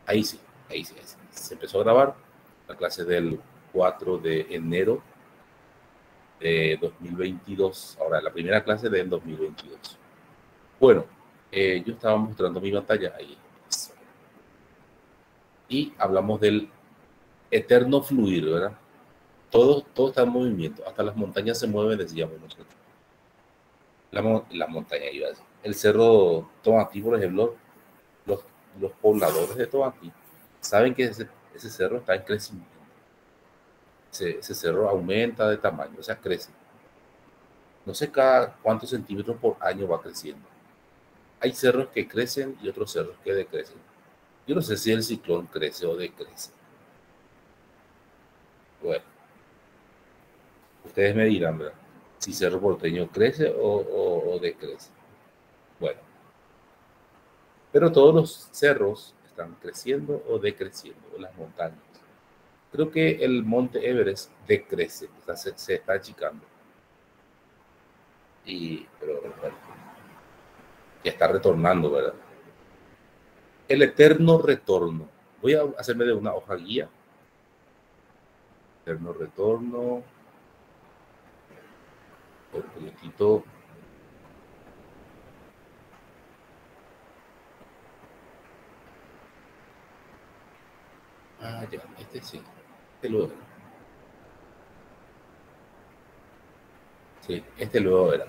Ahí sí, ahí sí, ahí sí. Se empezó a grabar la clase del 4 de enero de 2022. Ahora, la primera clase del 2022. Bueno, yo estaba mostrando mi pantalla ahí. Y hablamos del eterno fluir, ¿verdad? Todo está en movimiento. Hasta las montañas se mueven, decíamos nosotros. La montaña, iba a decir. El cerro Tomatí, por ejemplo, los, los pobladores de Tomatí saben que ese cerro está en crecimiento. Ese cerro aumenta de tamaño, o sea, crece. No sé cada cuántos centímetros por año va creciendo. Hay cerros que crecen y otros cerros que decrecen. Yo no sé si el ciclón crece o decrece. Bueno, ustedes me dirán, ¿verdad? Si Cerro Porteño crece o decrece. Bueno, pero todos los cerros están creciendo o decreciendo, las montañas. Creo que el monte Everest decrece, o sea, se está achicando. Pero bueno, ya está retornando, ¿verdad? El eterno retorno. Voy a hacerme de una hoja guía. Eterno retorno. Un poquitito. Ah, ya, este sí. Este luego. Sí, este luego era.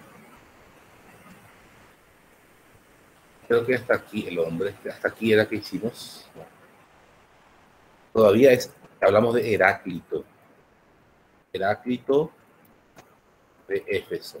Creo que hasta aquí el hombre, hasta aquí era que hicimos. Todavía hablamos de Heráclito. Heráclito de Éfeso.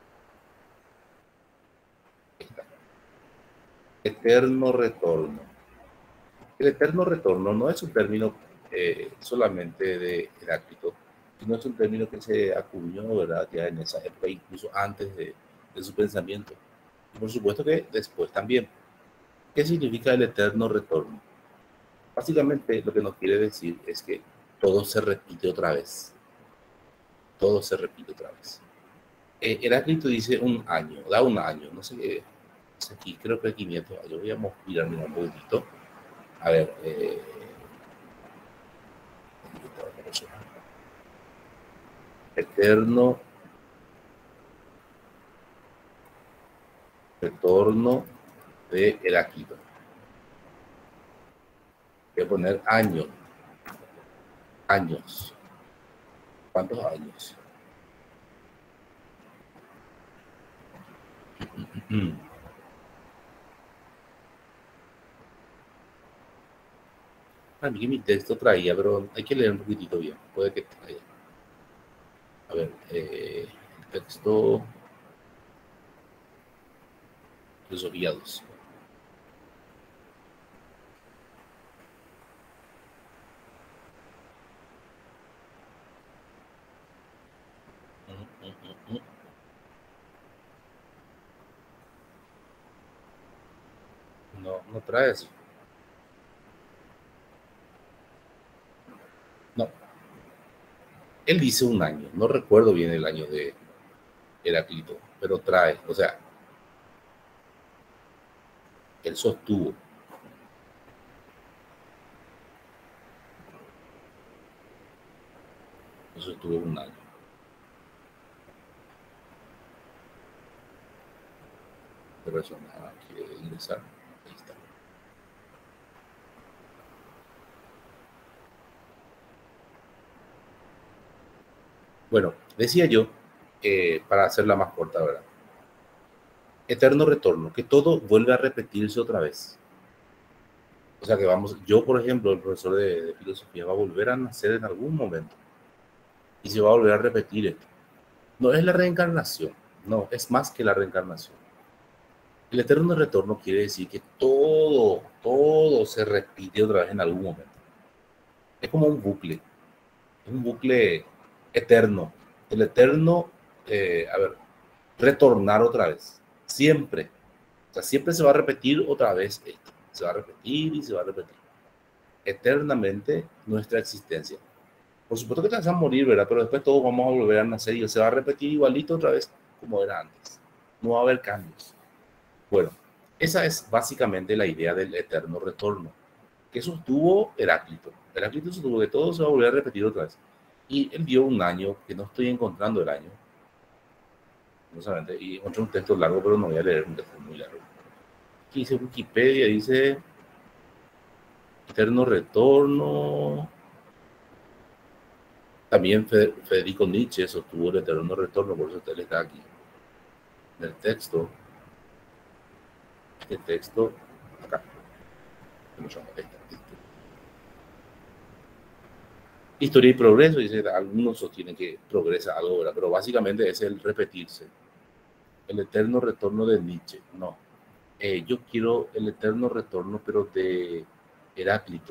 Está. Eterno retorno. El eterno retorno no es un término solamente de Heráclito, sino es un término que se acuñó, ¿verdad? Ya en esa época, incluso antes de su pensamiento. Y por supuesto que después también. ¿Qué significa el eterno retorno? Básicamente lo que nos quiere decir es que todo se repite otra vez. Todo se repite otra vez. Heráclito dice un año, da un año, no sé qué. Aquí creo que 500 años. Voy a mirar un poquitito. A ver, eterno retorno de Heráclito. Voy a poner año. Años. ¿Cuántos años? A mí que mi texto traía, pero hay que leer un poquitito bien. Puede que traiga. A ver, el texto. Filosofía 2. No, no trae eso. No. Él dice un año. No recuerdo bien el año de Heráclito, pero trae. O sea, él sostuvo. Él sostuvo un año. De persona quiere ingresar. Ahí está. Bueno, decía yo, para hacerla más corta, ¿verdad? Eterno retorno, que todo vuelve a repetirse otra vez. O sea que vamos, yo por ejemplo, el profesor de filosofía va a volver a nacer en algún momento y se va a volver a repetir esto. No es la reencarnación, no, es más que la reencarnación. El eterno retorno quiere decir que todo se repite otra vez en algún momento. Es como es un bucle eterno. El eterno, a ver, retornar otra vez, siempre. O sea, siempre se va a repetir otra vez esto. Se va a repetir y se va a repetir eternamente nuestra existencia. Por supuesto que te vas a morir, ¿verdad? Pero después todos vamos a volver a nacer y se va a repetir igualito otra vez como era antes. No va a haber cambios. Bueno, esa es básicamente la idea del eterno retorno. que sostuvo Heráclito. Heráclito sostuvo que todo se va a volver a repetir otra vez. Y él dio un año, que no estoy encontrando el año, no solamente, y encontré un texto largo, pero no voy a leer un texto muy largo. Aquí dice Wikipedia, dice Eterno Retorno. También Federico Nietzsche sostuvo el eterno retorno, por eso él está aquí. En el texto, este texto, acá. Historia y progreso, dice, algunos sostienen que progresa algo, ¿verdad? Pero básicamente es el repetirse. El eterno retorno de Nietzsche, no. Yo quiero el eterno retorno, pero de Heráclito.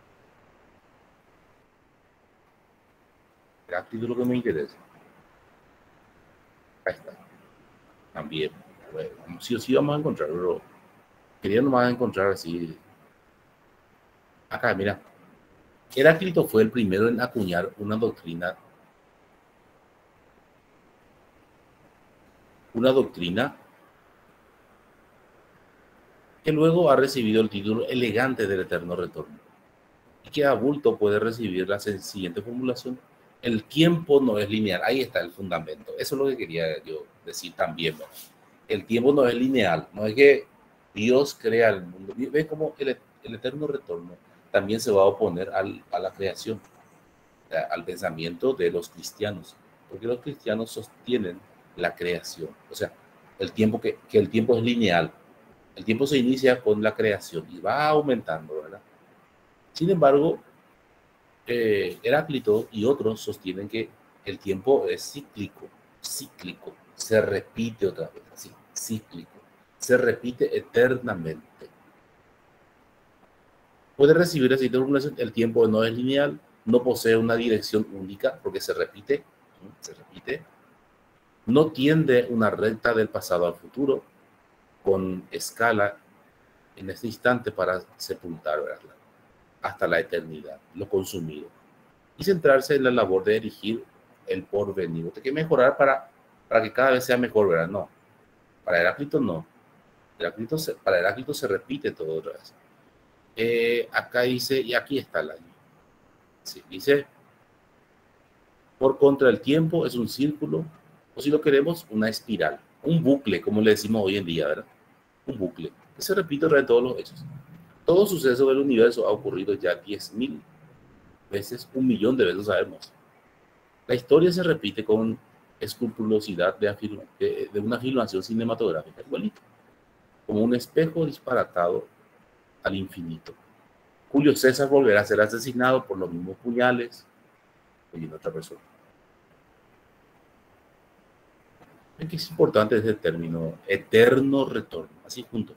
Heráclito es lo que me interesa. Ahí está. También. Bueno, sí o sí vamos a encontrar, pero quería nomás encontrar así. Acá, mira. Heráclito fue el primero en acuñar una doctrina que luego ha recibido el título elegante del eterno retorno, y que a bulto puede recibir la siguiente formulación: el tiempo no es lineal. Ahí está el fundamento. Eso es lo que quería yo decir también, ¿no? El tiempo no es lineal, no es que Dios crea el mundo. ¿Ves cómo el eterno retorno también se va a oponer a la creación, al pensamiento de los cristianos? Porque los cristianos sostienen la creación, o sea, que el tiempo es lineal. El tiempo se inicia con la creación y va aumentando, ¿verdad? Sin embargo, Heráclito y otros sostienen que el tiempo es cíclico, se repite otra vez, así, cíclico, se repite eternamente. Puede recibir así formulación: el tiempo no es lineal, no posee una dirección única porque se repite, no tiende una recta del pasado al futuro con escala en este instante para sepultar, ¿verdad?, hasta la eternidad, lo consumido, y centrarse en la labor de erigir el porvenir. Hay que mejorar para que cada vez sea mejor, ¿verdad? No, para Heráclito no. Para Heráclito se repite todo otra vez. Acá dice, y aquí está el año. Sí, dice, por contra el tiempo es un círculo, o si lo queremos, una espiral, un bucle, como le decimos hoy en día, ¿verdad? Un bucle que se repite de todos los hechos. Todo suceso del universo ha ocurrido ya 10.000 veces, 1.000.000 de veces, sabemos. La historia se repite con escrupulosidad de una filmación cinematográfica, igualito, como un espejo disparatado al infinito. Julio César volverá a ser asesinado por los mismos puñales y otra persona. Es que es importante ese término, eterno retorno, así junto.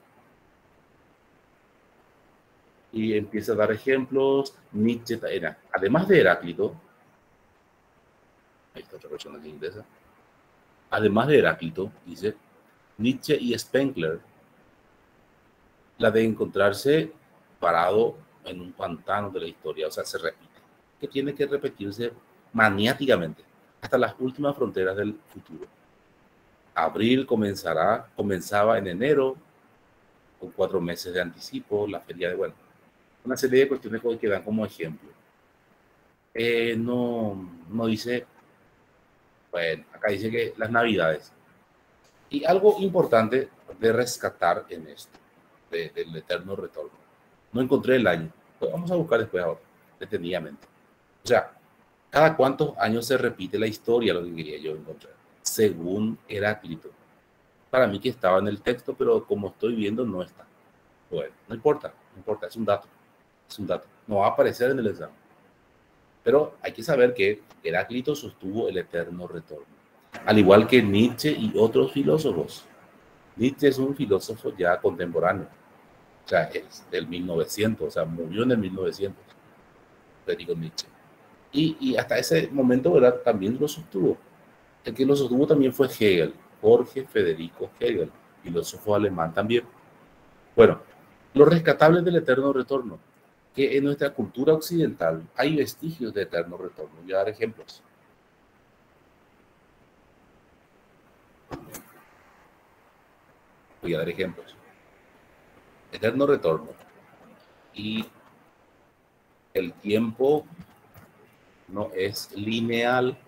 Y empieza a dar ejemplos. Nietzsche era, además de Heráclito, ahí está otra persona que interesa, además de Heráclito, dice, Nietzsche y Spengler, la de encontrarse parado en un pantano de la historia, o sea, se repite, que tiene que repetirse maniáticamente hasta las últimas fronteras del futuro. Abril comenzaba en enero, con 4 meses de anticipo, la feria de, bueno, una serie de cuestiones que dan como ejemplo. No dice, bueno, acá dice que las navidades. Y algo importante de rescatar en esto, del eterno retorno. No encontré el año, pues vamos a buscar después ahora, detenidamente. O sea, ¿cada cuántos años se repite la historia? Lo que quería yo encontrar, según Heráclito. Para mí que estaba en el texto, pero como estoy viendo no está. Bueno, no importa, es un dato, no va a aparecer en el examen. Pero hay que saber que Heráclito sostuvo el eterno retorno, al igual que Nietzsche y otros filósofos. Nietzsche es un filósofo ya contemporáneo, o sea, es del 1900, o sea, murió en el 1900, Friedrich Nietzsche. Y hasta ese momento, ¿verdad?, también lo sostuvo. El que lo sostuvo también fue Hegel, Jorge Federico Hegel, filósofo alemán también. Bueno, lo rescatable del eterno retorno, que en nuestra cultura occidental hay vestigios de eterno retorno. Voy a dar ejemplos. Eterno retorno. Y el tiempo no es lineal,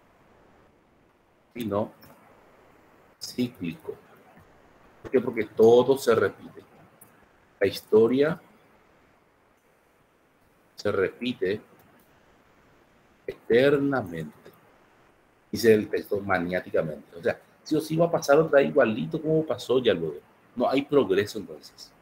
sino cíclico. ¿Por qué? Porque todo se repite. La historia se repite eternamente. Dice el texto maniáticamente. O sea, si o sí va a pasar otra vez igualito como pasó ya luego. No hay progreso entonces.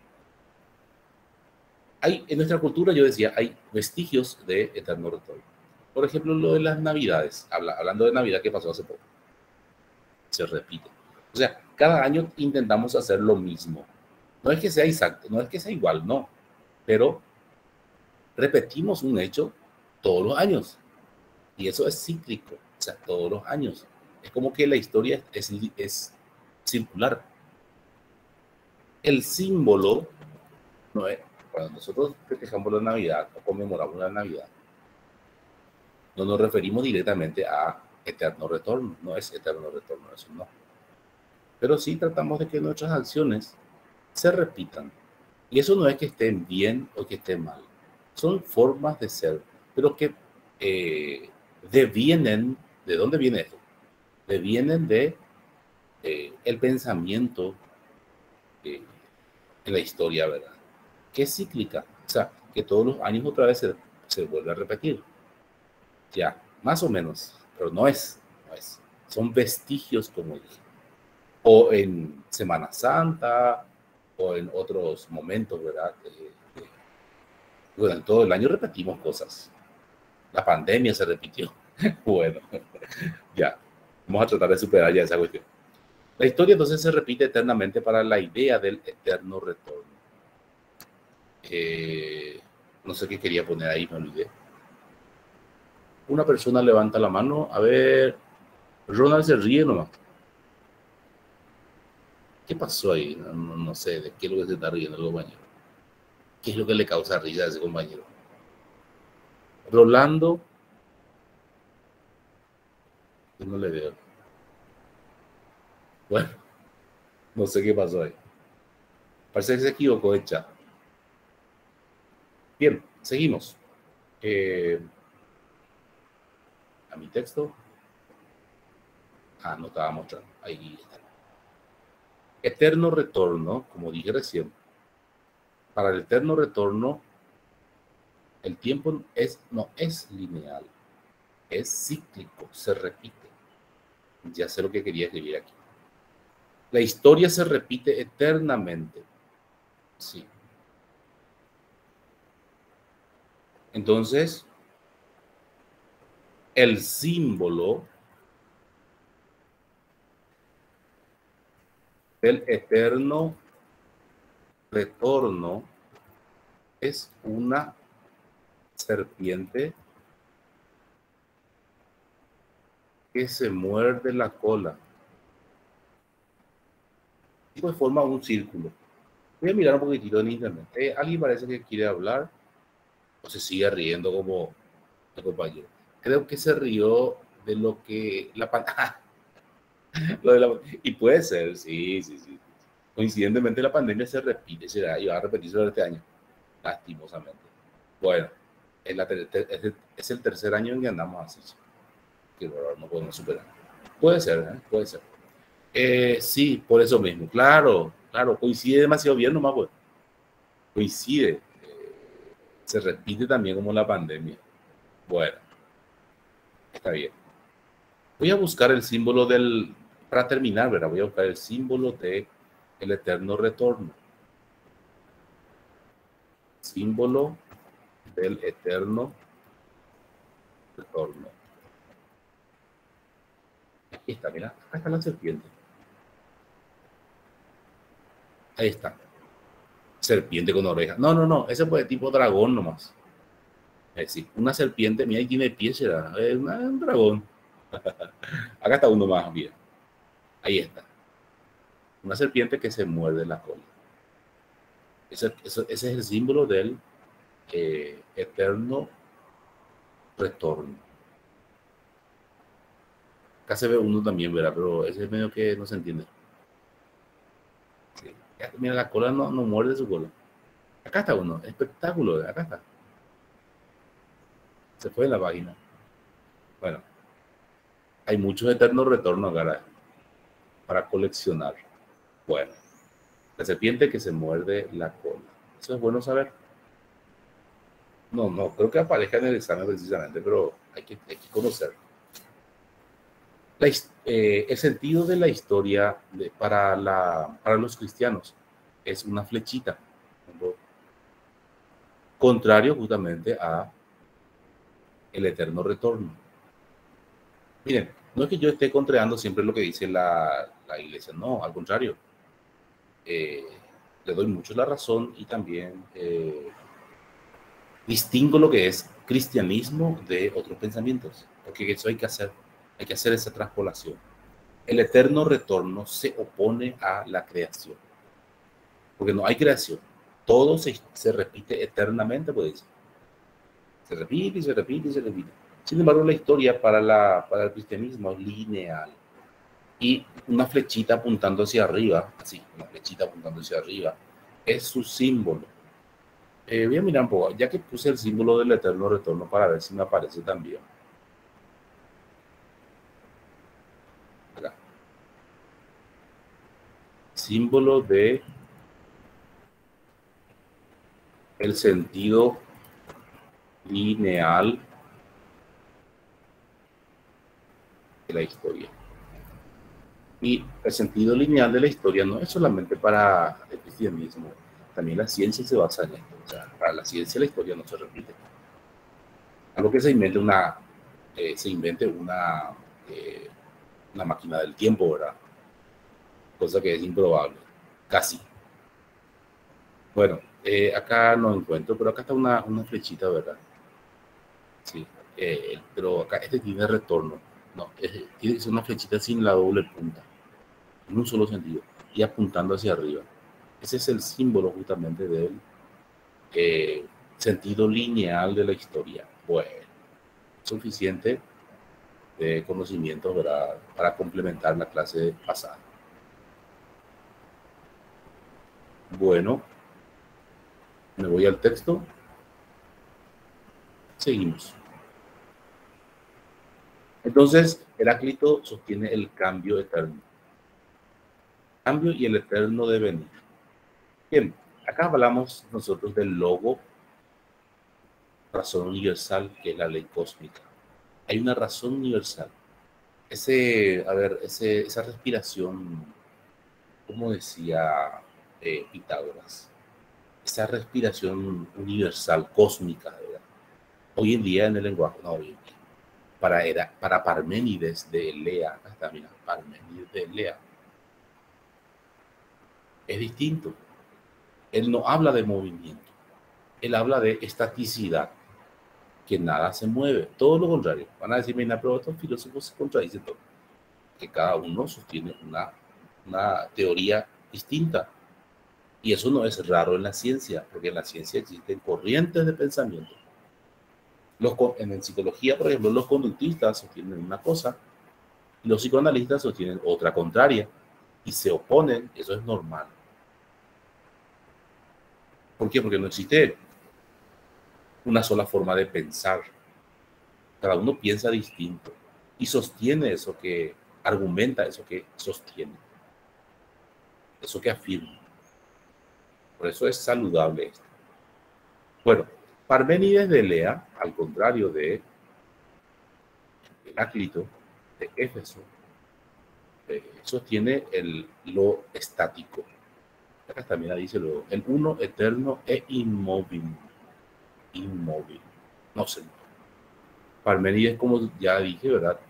Hay, en nuestra cultura, yo decía, hay vestigios de eterno retorno. Por ejemplo, lo de las Navidades. Hablando de Navidad que pasó hace poco. Se repite. O sea, cada año intentamos hacer lo mismo. No es que sea exacto, no es que sea igual, no. Pero repetimos un hecho todos los años. Y eso es cíclico, o sea, todos los años. Es como que la historia es circular. El símbolo, no es, cuando nosotros festejamos la Navidad o conmemoramos la Navidad, no nos referimos directamente a eterno retorno, no es eterno retorno, eso no. Pero sí tratamos de que nuestras acciones se repitan. Y eso no es que estén bien o que estén mal, son formas de ser, pero que devienen, ¿de dónde viene esto? Devienen de el pensamiento en la historia, ¿verdad? Que es cíclica, o sea, que todos los años otra vez se vuelve a repetir. Ya, más o menos, pero no es. Son vestigios, como dije. O en Semana Santa, o en otros momentos, ¿verdad? Bueno, en todo el año repetimos cosas. La pandemia se repitió. Bueno, ya, vamos a tratar de superar ya esa cuestión. La historia entonces se repite eternamente para la idea del eterno retorno. No sé qué quería poner ahí, me olvidé. Una persona levanta la mano. A ver, Ronald se ríe nomás. ¿Qué pasó ahí? No sé de qué es lo que se está riendo el compañero. ¿Qué es lo que le causa risa a ese compañero? Rolando, yo no le veo. Bueno, no sé qué pasó ahí. Parece que se equivocó de chat. Bien, seguimos. A mi texto. No estaba mostrando. Ahí está. Eterno retorno, como dije recién. Para el eterno retorno, el tiempo no es lineal, es cíclico, se repite. Ya sé lo que quería escribir aquí. La historia se repite eternamente. Sí. Entonces, el símbolo del eterno retorno es una serpiente que se muerde la cola y pues forma un círculo. Voy a mirar un poquitito en internet. Alguien parece que quiere hablar o se sigue riendo como el compañero. Creo que se rió de lo que la pantalla. Y puede ser, sí, sí, sí. Coincidentemente la pandemia se repite, será, y va a repetirse este año, lastimosamente. Bueno, es el tercer año en que andamos así. Que no podemos superar. Puede ser, ¿eh? Puede ser. Sí, por eso mismo. Claro, claro, coincide demasiado bien nomás, pues. Coincide. Se repite también como la pandemia. Bueno, está bien. Voy a buscar el símbolo del, para terminar, ¿verdad? Voy a buscar el símbolo de el eterno retorno. Símbolo del eterno retorno. Aquí está, mira, acá está la serpiente. Ahí está. Serpiente con orejas. No, no, no, ese fue de tipo dragón nomás. Es decir, una serpiente, mira, y tiene pies, es un dragón. Acá está uno más bien. Ahí está. Una serpiente que se muerde la cola. Ese es el símbolo del eterno retorno. Acá se ve uno también, ¿verdad? Pero ese es medio que no se entiende. Sí. Mira, la cola no muerde su cola. Acá está uno, espectáculo, acá está. Se fue de la página. Bueno, hay muchos eternos retornos, cara, para coleccionar. Bueno, la serpiente que se muerde la cola. Eso es bueno saber. No creo que aparezca en el examen precisamente, pero hay que conocer. El sentido de la historia para los cristianos es una flechita, contrario justamente a el eterno retorno. Miren, no es que yo esté contrariando siempre lo que dice la iglesia, no, al contrario. Le doy mucho la razón y también distingo lo que es cristianismo de otros pensamientos, porque eso hay que hacer esa transpolación. El eterno retorno se opone a la creación, porque no hay creación, todo se repite eternamente, pues se repite y se repite y se repite. Sin embargo, la historia para el cristianismo es lineal y una flechita apuntando hacia arriba, así, una flechita apuntando hacia arriba, es su símbolo. Voy a mirar un poco, ya que puse el símbolo del eterno retorno para ver si me aparece también. Acá. Símbolo de el sentido lineal de la historia. Y el sentido lineal de la historia no es solamente para el cristianismo, también la ciencia se basa en esto. O sea, para la ciencia la historia no se repite. Algo que se invente una máquina del tiempo, ¿verdad? Cosa que es improbable, casi. Bueno, acá no encuentro, pero acá está una flechita, ¿verdad? Sí, pero acá este tiene retorno. No, tiene que ser una flechita sin la doble punta, en un solo sentido, y apuntando hacia arriba. Ese es el símbolo justamente del sentido lineal de la historia. Bueno, suficiente de conocimientos, ¿verdad?, para complementar la clase pasada. Bueno, me voy al texto. Seguimos. Entonces, Heráclito sostiene el cambio eterno. Cambio y el eterno devenir. Bien, acá hablamos nosotros del logo, razón universal, que es la ley cósmica. Hay una razón universal. Esa respiración, como decía Pitágoras, esa respiración universal, cósmica, ¿verdad? Hoy en día en el lenguaje, no, hoy en día, para Parménides de Elea, acá está, mira, Parménides de Elea, es distinto. Él no habla de movimiento, él habla de estaticidad, que nada se mueve, todo lo contrario. Van a decir, mira, pero estos filósofos se contradicen todo, que cada uno sostiene una teoría distinta. Y eso no es raro en la ciencia, porque en la ciencia existen corrientes de pensamiento. En psicología, por ejemplo, los conductistas sostienen una cosa y los psicoanalistas sostienen otra contraria y se oponen. Eso es normal. ¿Por qué? Porque no existe una sola forma de pensar. Cada uno piensa distinto y sostiene eso que argumenta, eso que sostiene, eso que afirma. Por eso es saludable esto. Bueno, Parménides de Elea, al contrario de Heráclito de Éfeso, sostiene lo estático. Acá también dice el uno eterno e inmóvil. Inmóvil. No sé. Parménides, como ya dije, ¿verdad?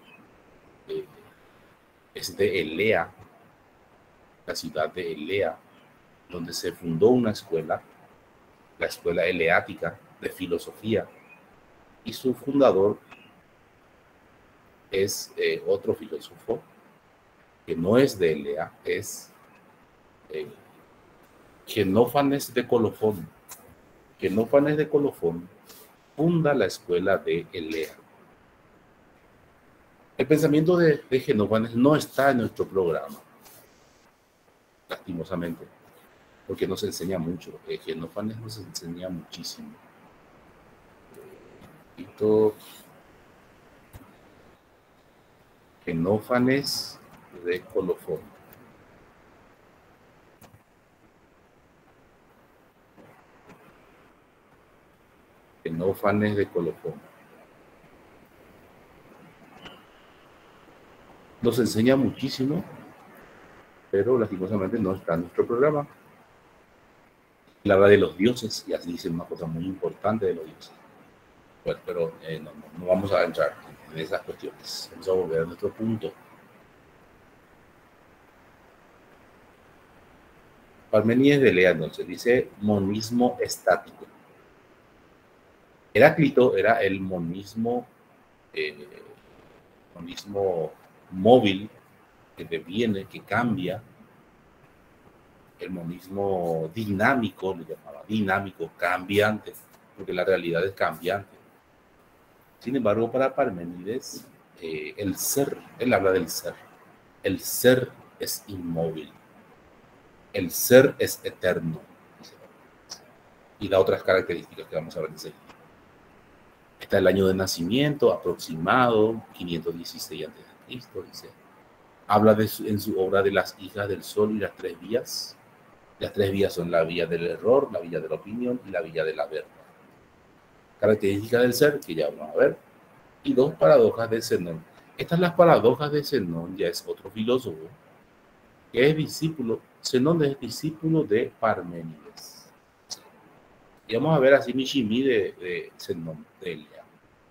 Es de Elea, la ciudad de Elea, donde se fundó una escuela, la escuela eleática de filosofía, y su fundador es otro filósofo que no es de Elea, es Genófanes de Colofón. Genófanes de Colofón funda la escuela de Elea. El pensamiento de Genófanes no está en nuestro programa, lastimosamente, porque nos enseña mucho. Genófanes nos enseña muchísimo. Genófanes de Colofón. Genófanes de Colofón. Nos enseña muchísimo, pero lastimosamente no está en nuestro programa. Él habla de los dioses y así dice una cosa muy importante de los dioses. Bueno, pero no vamos a entrar en esas cuestiones. Vamos a volver a nuestro punto. Parménides de Elea, entonces, dice monismo estático. Heráclito era el monismo móvil, que deviene, que cambia. El monismo dinámico, le llamaba dinámico, cambiante, porque la realidad es cambiante. Sin embargo, para Parménides, el ser, él habla del ser. El ser es inmóvil. El ser es eterno. Y da otras características que vamos a ver enseguida. Está el año de nacimiento aproximado, 516 a.C., dice. Habla en su obra de las hijas del sol y las tres vías. Las tres vías son la vía del error, la vía de la opinión y la vía de la verdad. Características del ser, que ya vamos a ver. Y dos paradojas de Zenón. Estas las paradojas de Zenón, ya es otro filósofo, que es discípulo, Zenón es discípulo de Parménides. Y vamos a ver así Mishimi de Zenón, de Elia.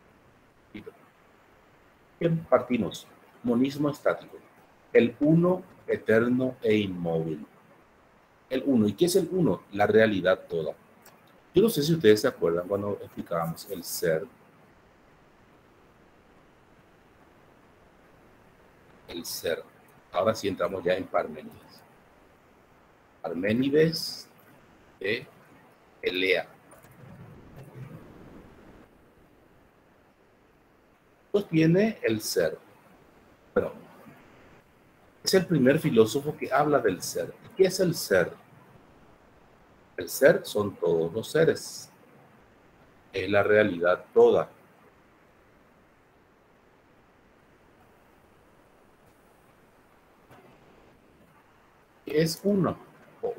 Bien, partimos. Monismo estático. El uno, eterno e inmóvil. El uno. ¿Y qué es el uno? La realidad toda. Yo no sé si ustedes se acuerdan cuando explicábamos el ser. El ser. Ahora sí entramos ya en Parménides. Parménides de Elea. Pues viene el ser. Bueno, es el primer filósofo que habla del ser. ¿Qué es el ser? El ser son todos los seres. Es la realidad toda. Es uno o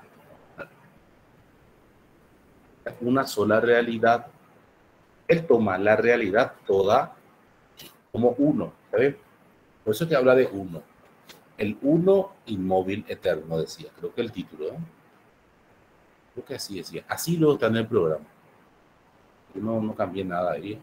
una sola realidad. Él toma la realidad toda como uno, ¿sabes? Por eso que habla de uno. El uno inmóvil eterno, decía. Creo que el título, ¿eh? Creo que así decía. Así luego está en el programa. Yo no cambié nada ahí.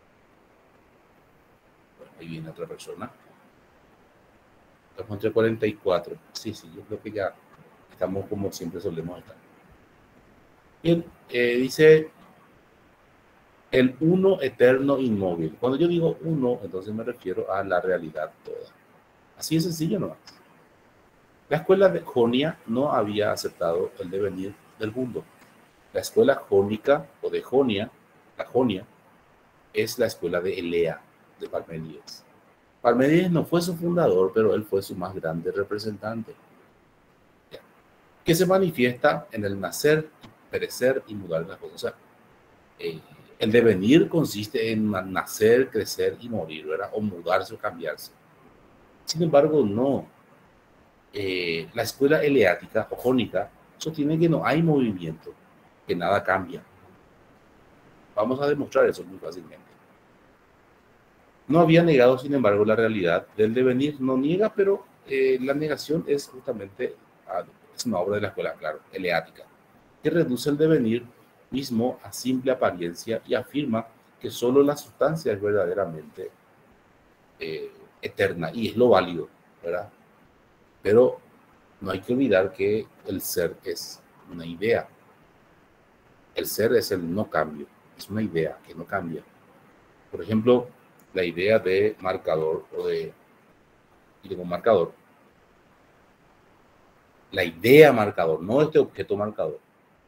Bueno, ahí viene otra persona. Estamos entre 44. Sí, yo creo que ya estamos como siempre solemos estar. Bien, dice el uno eterno inmóvil. Cuando yo digo uno, entonces me refiero a la realidad toda. Así de sencillo nomás. La escuela de Jonia no había aceptado el devenir del mundo. La escuela jónica o de Jonia, la Jonia, es la escuela de Elea, de Parménides. Parménides no fue su fundador, pero él fue su más grande representante, que se manifiesta en el nacer, perecer y mudar las cosas. O sea, el devenir consiste en nacer, crecer y morir, ¿verdad? O mudarse o cambiarse. Sin embargo, no. La escuela eleática o jónica sostiene que no hay movimiento, que nada cambia. Vamos a demostrar eso muy fácilmente. No había negado, sin embargo, la realidad del devenir. No niega, pero la negación es justamente, es una obra de la escuela, claro, eleática, que reduce el devenir mismo a simple apariencia y afirma que solo la sustancia es verdaderamente eterna y es lo válido, ¿verdad? Pero no hay que olvidar que el ser es una idea. El ser es el no cambio, es una idea que no cambia. Por ejemplo, la idea de marcador y de un marcador. La idea marcador, no este objeto marcador.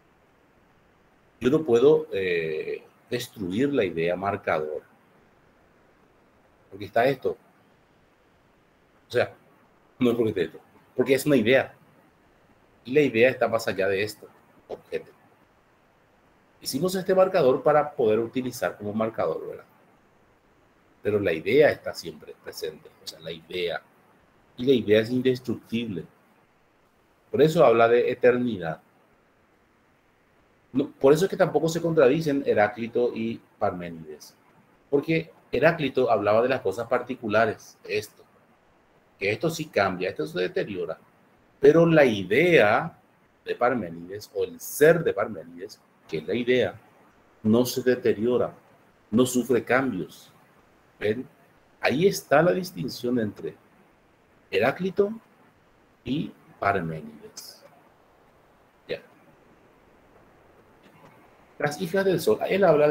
Yo no puedo destruir la idea marcador. Porque está esto. O sea, no es porque esté esto. Porque es una idea. Y la idea está más allá de esto, objeto. Hicimos este marcador para poder utilizar como marcador, ¿verdad? Pero la idea está siempre presente, o sea, la idea. Y la idea es indestructible. Por eso habla de eternidad. No, por eso es que tampoco se contradicen Heráclito y Parménides. Porque Heráclito hablaba de las cosas particulares, esto, que esto sí cambia, esto se deteriora. Pero la idea de Parménides, o el ser de Parménides, que es la idea, no se deteriora, no sufre cambios. ¿Ven? Ahí está la distinción entre Heráclito y Parménides. Ya. Las hijas del sol, él habla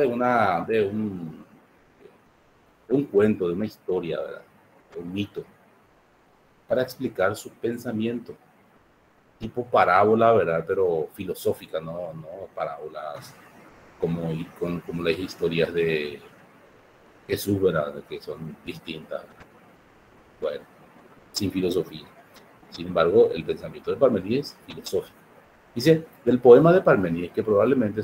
de un cuento, de una historia, ¿verdad? De un mito, para explicar su pensamiento, tipo parábola, ¿verdad? Pero filosófica, no parábolas como las historias de Jesús, ¿verdad? Que son distintas. Bueno, sin filosofía. Sin embargo, el pensamiento de Parmenides es filosófico. Dice, del poema de Parmenides, que probablemente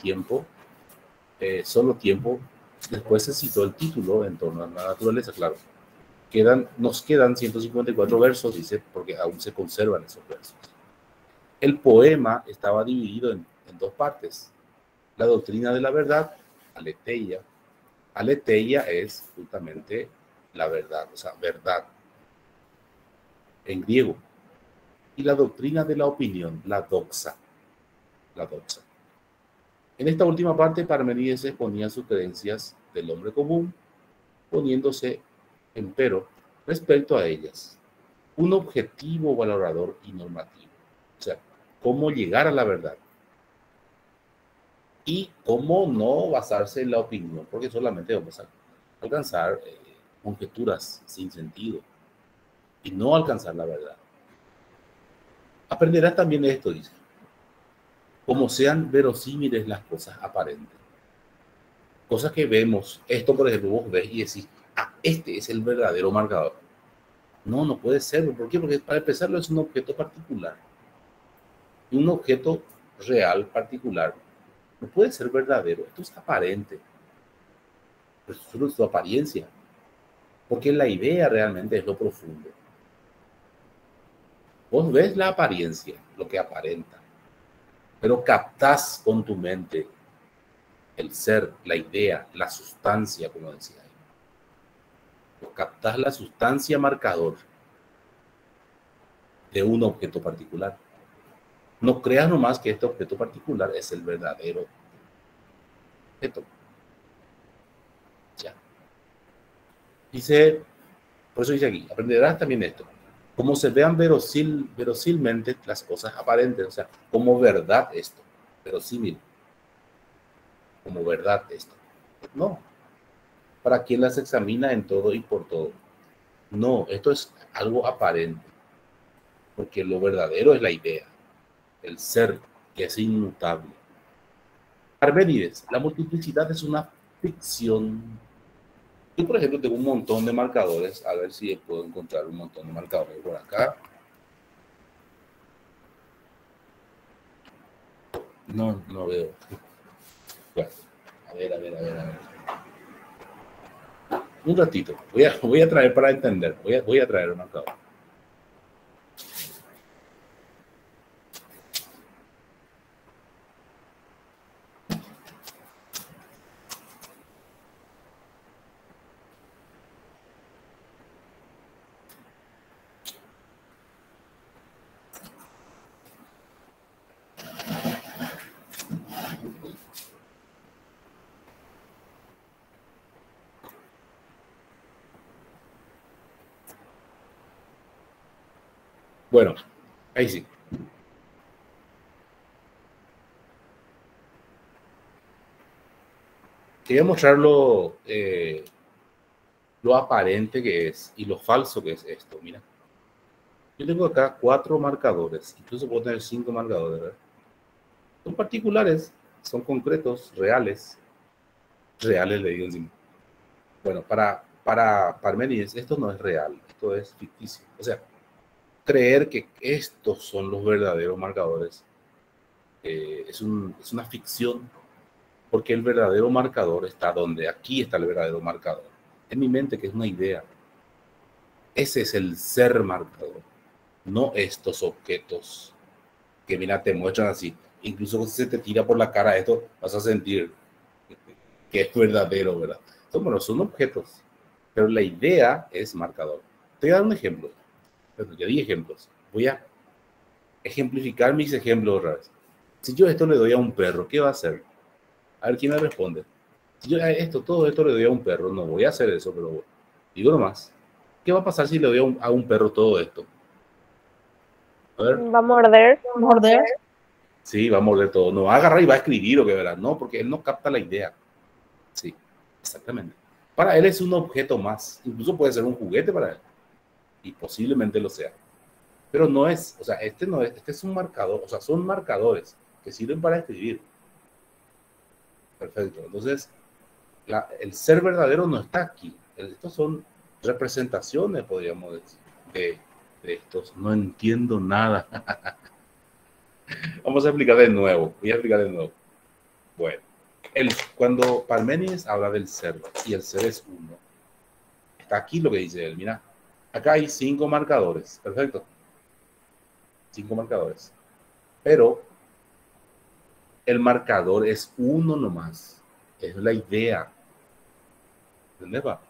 solo tiempo, después se citó el título en torno a la naturaleza, claro. Nos quedan 154 versos, dice, porque aún se conservan esos versos. El poema estaba dividido en dos partes. La doctrina de la verdad, aletheia. Aletheia es justamente la verdad, o sea, verdad, en griego. Y la doctrina de la opinión, la doxa. La doxa. En esta última parte, Parmenides exponía sus creencias del hombre común, poniéndose, empero, respecto a ellas, un objetivo valorador y normativo. O sea, cómo llegar a la verdad. Y cómo no basarse en la opinión, porque solamente vamos a alcanzar conjeturas sin sentido y no alcanzar la verdad. Aprenderás también esto, dice, como sean verosímiles las cosas aparentes. Cosas que vemos, esto por ejemplo, vos ves y decís, ah, este es el verdadero marcador. No puede ser. ¿Por qué? Porque para empezar es un objeto particular. Y un objeto real particular no puede ser verdadero. Esto es aparente. Pero solo es su apariencia. Porque la idea realmente es lo profundo. Vos ves la apariencia, lo que aparenta, pero captás con tu mente el ser, la idea, la sustancia, como decía él. Vos captás la sustancia marcador de un objeto particular. No creas nomás que este objeto particular es el verdadero objeto. Ya. Dice, por eso dice aquí, aprenderás también esto. Como se vean verosilmente las cosas aparentes, o sea, como verdad esto, verosímil, como verdad esto. No, para quien las examina en todo y por todo. No, esto es algo aparente, porque lo verdadero es la idea, el ser, que es inmutable. Parménides, la multiplicidad es una ficción. Yo, por ejemplo, tengo un montón de marcadores, a ver si puedo encontrar un montón de marcadores por acá. No veo. Bueno, a ver. Un ratito, voy a traer para entender, voy a traer un marcador. Bueno, ahí sí. Quería mostrar lo aparente que es y lo falso que es esto. Mira, yo tengo acá 4 marcadores, incluso puedo tener 5 marcadores, ¿verdad? Son particulares, son concretos, reales le digo encima. Bueno, para Parménides esto no es real, esto es ficticio. O sea, creer que estos son los verdaderos marcadores es una ficción, Porque el verdadero marcador está donde, aquí está el verdadero marcador. En mi mente, que es una idea. Ese es el ser marcador, no estos objetos que, mira, te muestran así. Incluso si se te tira por la cara esto, vas a sentir que es verdadero, ¿verdad? Entonces, bueno, son objetos, pero la idea es marcador. Te voy a dar un ejemplo. Bueno, ya di ejemplos. Voy a ejemplificar mis ejemplos otra vez. Si yo esto le doy a un perro, ¿qué va a hacer? A ver quién me responde. Si yo todo esto le doy a un perro, no voy a hacer eso, pero digo nomás. ¿Qué va a pasar si le doy a un perro todo esto? A ver. Va a morder. Morder. Sí, va a morder todo. No va a agarrar y va a escribir o que verá. No, porque él no capta la idea. Sí, exactamente. Para él es un objeto más. Incluso puede ser un juguete para él. Y posiblemente lo sea. Pero no es, o sea, este no es, este es un marcador. O sea, son marcadores que sirven para escribir. Perfecto. Entonces, el ser verdadero no está aquí. Estos son representaciones, podríamos decir, de estos. No entiendo nada. Vamos a explicar de nuevo. Voy a explicar de nuevo. Bueno, cuando Parménides habla del ser y el ser es uno, está aquí lo que dice él. Mira, acá hay 5 marcadores. Perfecto. 5 marcadores. Pero el marcador es uno nomás. Es la idea. ¿Entendés? Va?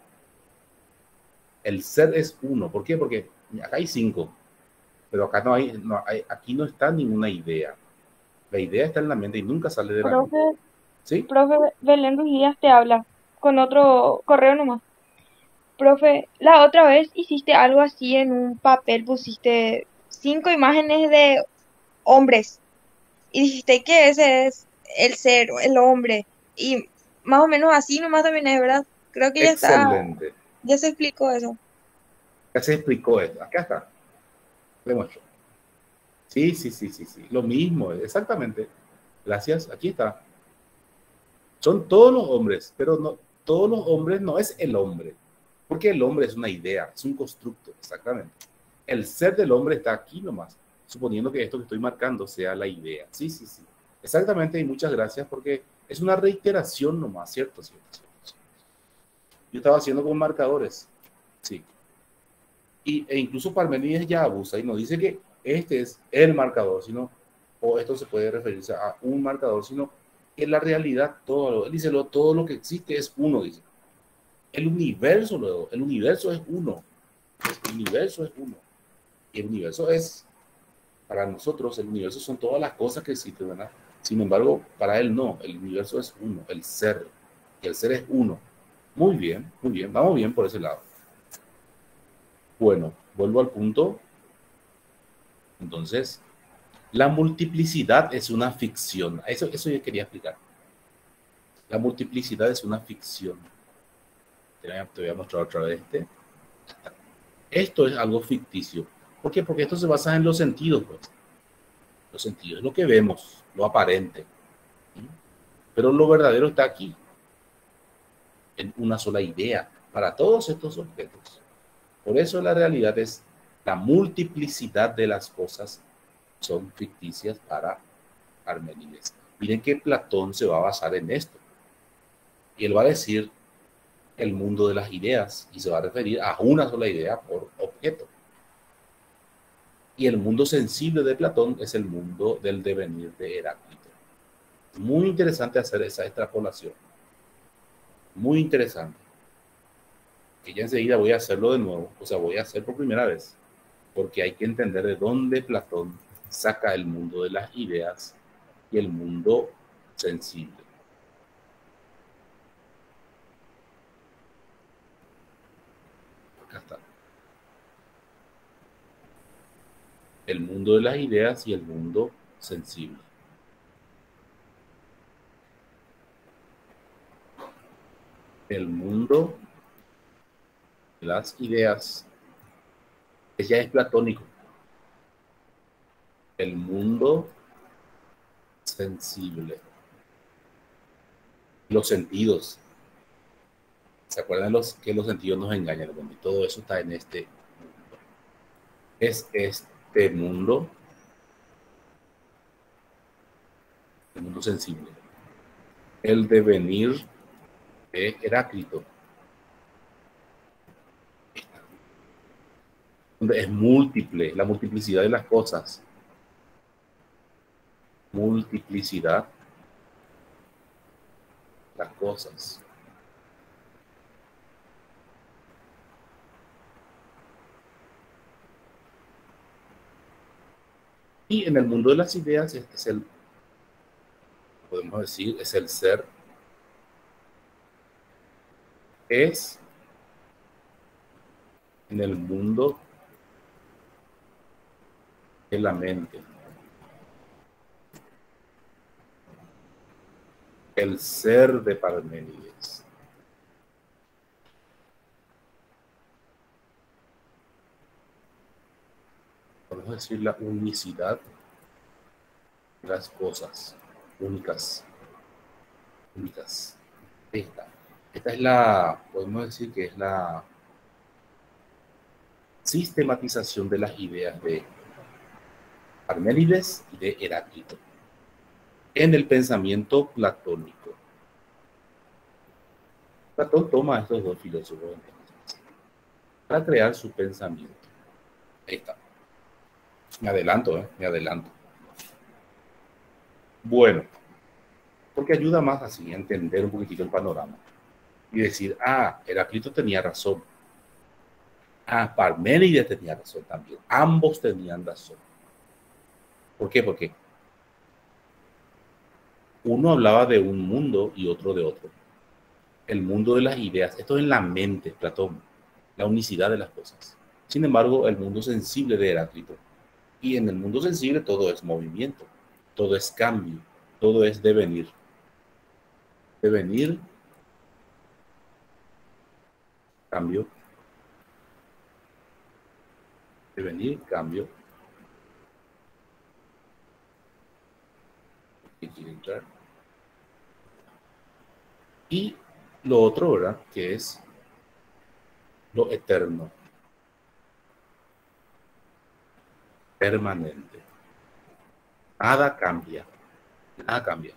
El ser es uno. ¿Por qué? Porque acá hay 5. Pero acá aquí no está ninguna idea. La idea está en la mente y nunca sale de la mente. Profe, ¿Sí? profe Belén Ruiz Díaz te habla con otro correo nomás. Profe, la otra vez hiciste algo así en un papel, pusiste 5 imágenes de hombres y dijiste que ese es el ser, el hombre. Y más o menos así nomás también es, ¿verdad? Creo que ya está, Excelente. ya se explicó eso. Ya se explicó esto. Acá está. Le muestro. Sí, sí, sí, sí, sí. Lo mismo, exactamente. Gracias. Aquí está. Son todos los hombres, pero no, todos los hombres no es el hombre, porque el hombre es una idea, es un constructo, exactamente. El ser del hombre está aquí nomás, suponiendo que esto que estoy marcando sea la idea. Sí, sí, sí. Exactamente, y muchas gracias porque es una reiteración nomás, ¿cierto? ¿Cierto? ¿Cierto? Yo estaba haciendo con marcadores, sí. E incluso Parmenides ya abusa y no dice que este es el marcador, sino, o esto se puede referirse a un marcador, sino que en la realidad todo, él dice, todo lo que existe es uno, dice. El universo, luego, el universo es uno. El universo es uno. Y el universo es, para nosotros, el universo son todas las cosas que existen, ¿verdad? Sin embargo, para él no, el universo es uno, el ser. Y el ser es uno. Muy bien, vamos bien por ese lado. Bueno, vuelvo al punto. Entonces, la multiplicidad es una ficción. Eso yo quería explicar. La multiplicidad es una ficción. Te voy a mostrar otra vez este. Esto es algo ficticio. ¿Por qué? Porque esto se basa en los sentidos, pues. Los sentidos, lo que vemos, lo aparente. Pero lo verdadero está aquí, en una sola idea, para todos estos objetos. Por eso la realidad es la multiplicidad de las cosas son ficticias para Parménides. Miren que Platón se va a basar en esto. Y él va a decir el mundo de las ideas y se va a referir a una sola idea por objeto. Y el mundo sensible de Platón es el mundo del devenir de Heráclito. Muy interesante hacer esa extrapolación. Muy interesante. Que ya enseguida voy a hacerlo de nuevo, o sea, voy a hacer por primera vez, porque hay que entender de dónde Platón saca el mundo de las ideas y el mundo sensible. Acá está. El mundo de las ideas y el mundo sensible. El mundo de las ideas ya es platónico. El mundo sensible. Los sentidos. ¿Se acuerdan que los sentidos nos engañan? Bueno, y todo eso está en este mundo. Es este mundo, el mundo sensible. el devenir de Heráclito. Donde es múltiple, la multiplicidad de las cosas. Multiplicidad de las cosas. Y en el mundo de las ideas es el, podemos decir, es el ser. Es en el mundo de la mente. El ser de Parménides. Podemos decir la unicidad de las cosas únicas. Únicas. Esta es la, podemos decir que es la sistematización de las ideas de Parménides y de Heráclito en el pensamiento platónico. Platón toma a estos dos filósofos para crear su pensamiento. Ahí está. Me adelanto, me adelanto. Bueno, porque ayuda más así a entender un poquitito el panorama y decir, Heráclito tenía razón. Parménides tenía razón también. Ambos tenían razón. ¿Por qué? Porque uno hablaba de un mundo y otro de otro. El mundo de las ideas. Esto es en la mente, Platón. La unicidad de las cosas. Sin embargo, el mundo sensible de Heráclito. Y en el mundo sensible todo es movimiento. Todo es cambio. Todo es devenir. Devenir. Cambio. Devenir, cambio. Y lo otro, ¿verdad? Que es lo eterno. Permanente. Nada cambia. Nada cambia.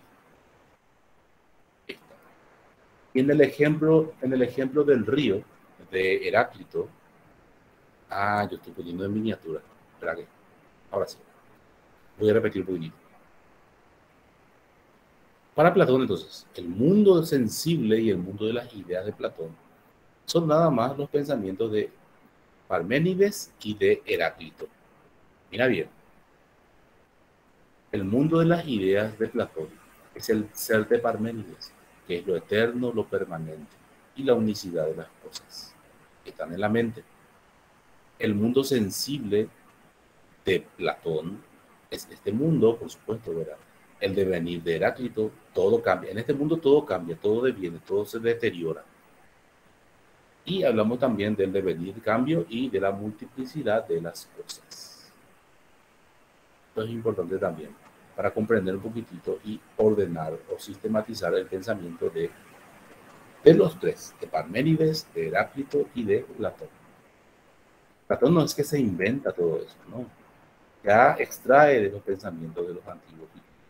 Y en el ejemplo del río de Heráclito, yo estoy poniendo en miniatura. Espera que, ahora sí. Voy a repetir un poquito. Para Platón, entonces, el mundo sensible y el mundo de las ideas de Platón son nada más los pensamientos de Parménides y de Heráclito. Mira bien. El mundo de las ideas de Platón es el ser de Parménides, que es lo eterno, lo permanente y la unicidad de las cosas que están en la mente. El mundo sensible de Platón es este mundo, por supuesto, ¿verdad? El devenir de Heráclito, todo cambia. En este mundo todo cambia, todo deviene, todo se deteriora. Y hablamos también del devenir, cambio y de la multiplicidad de las cosas. Esto es importante también para comprender un poquitito y ordenar o sistematizar el pensamiento de los tres, de Parménides, de Heráclito y de Platón. Platón no es que se inventa todo eso, no. Ya extrae de los pensamientos de los antiguos.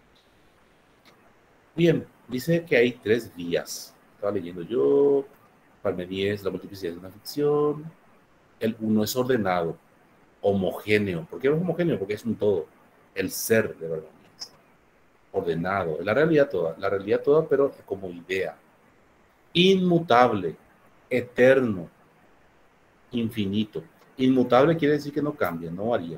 Bien, dice que hay tres vías. Estaba leyendo yo, Parménides, la multiplicidad es una ficción. El uno es ordenado, homogéneo. ¿Por qué es homogéneo? Porque es un todo. El ser de Parménides. Ordenado, la realidad toda, pero como idea. Inmutable, eterno, infinito. Inmutable quiere decir que no cambia, no varía.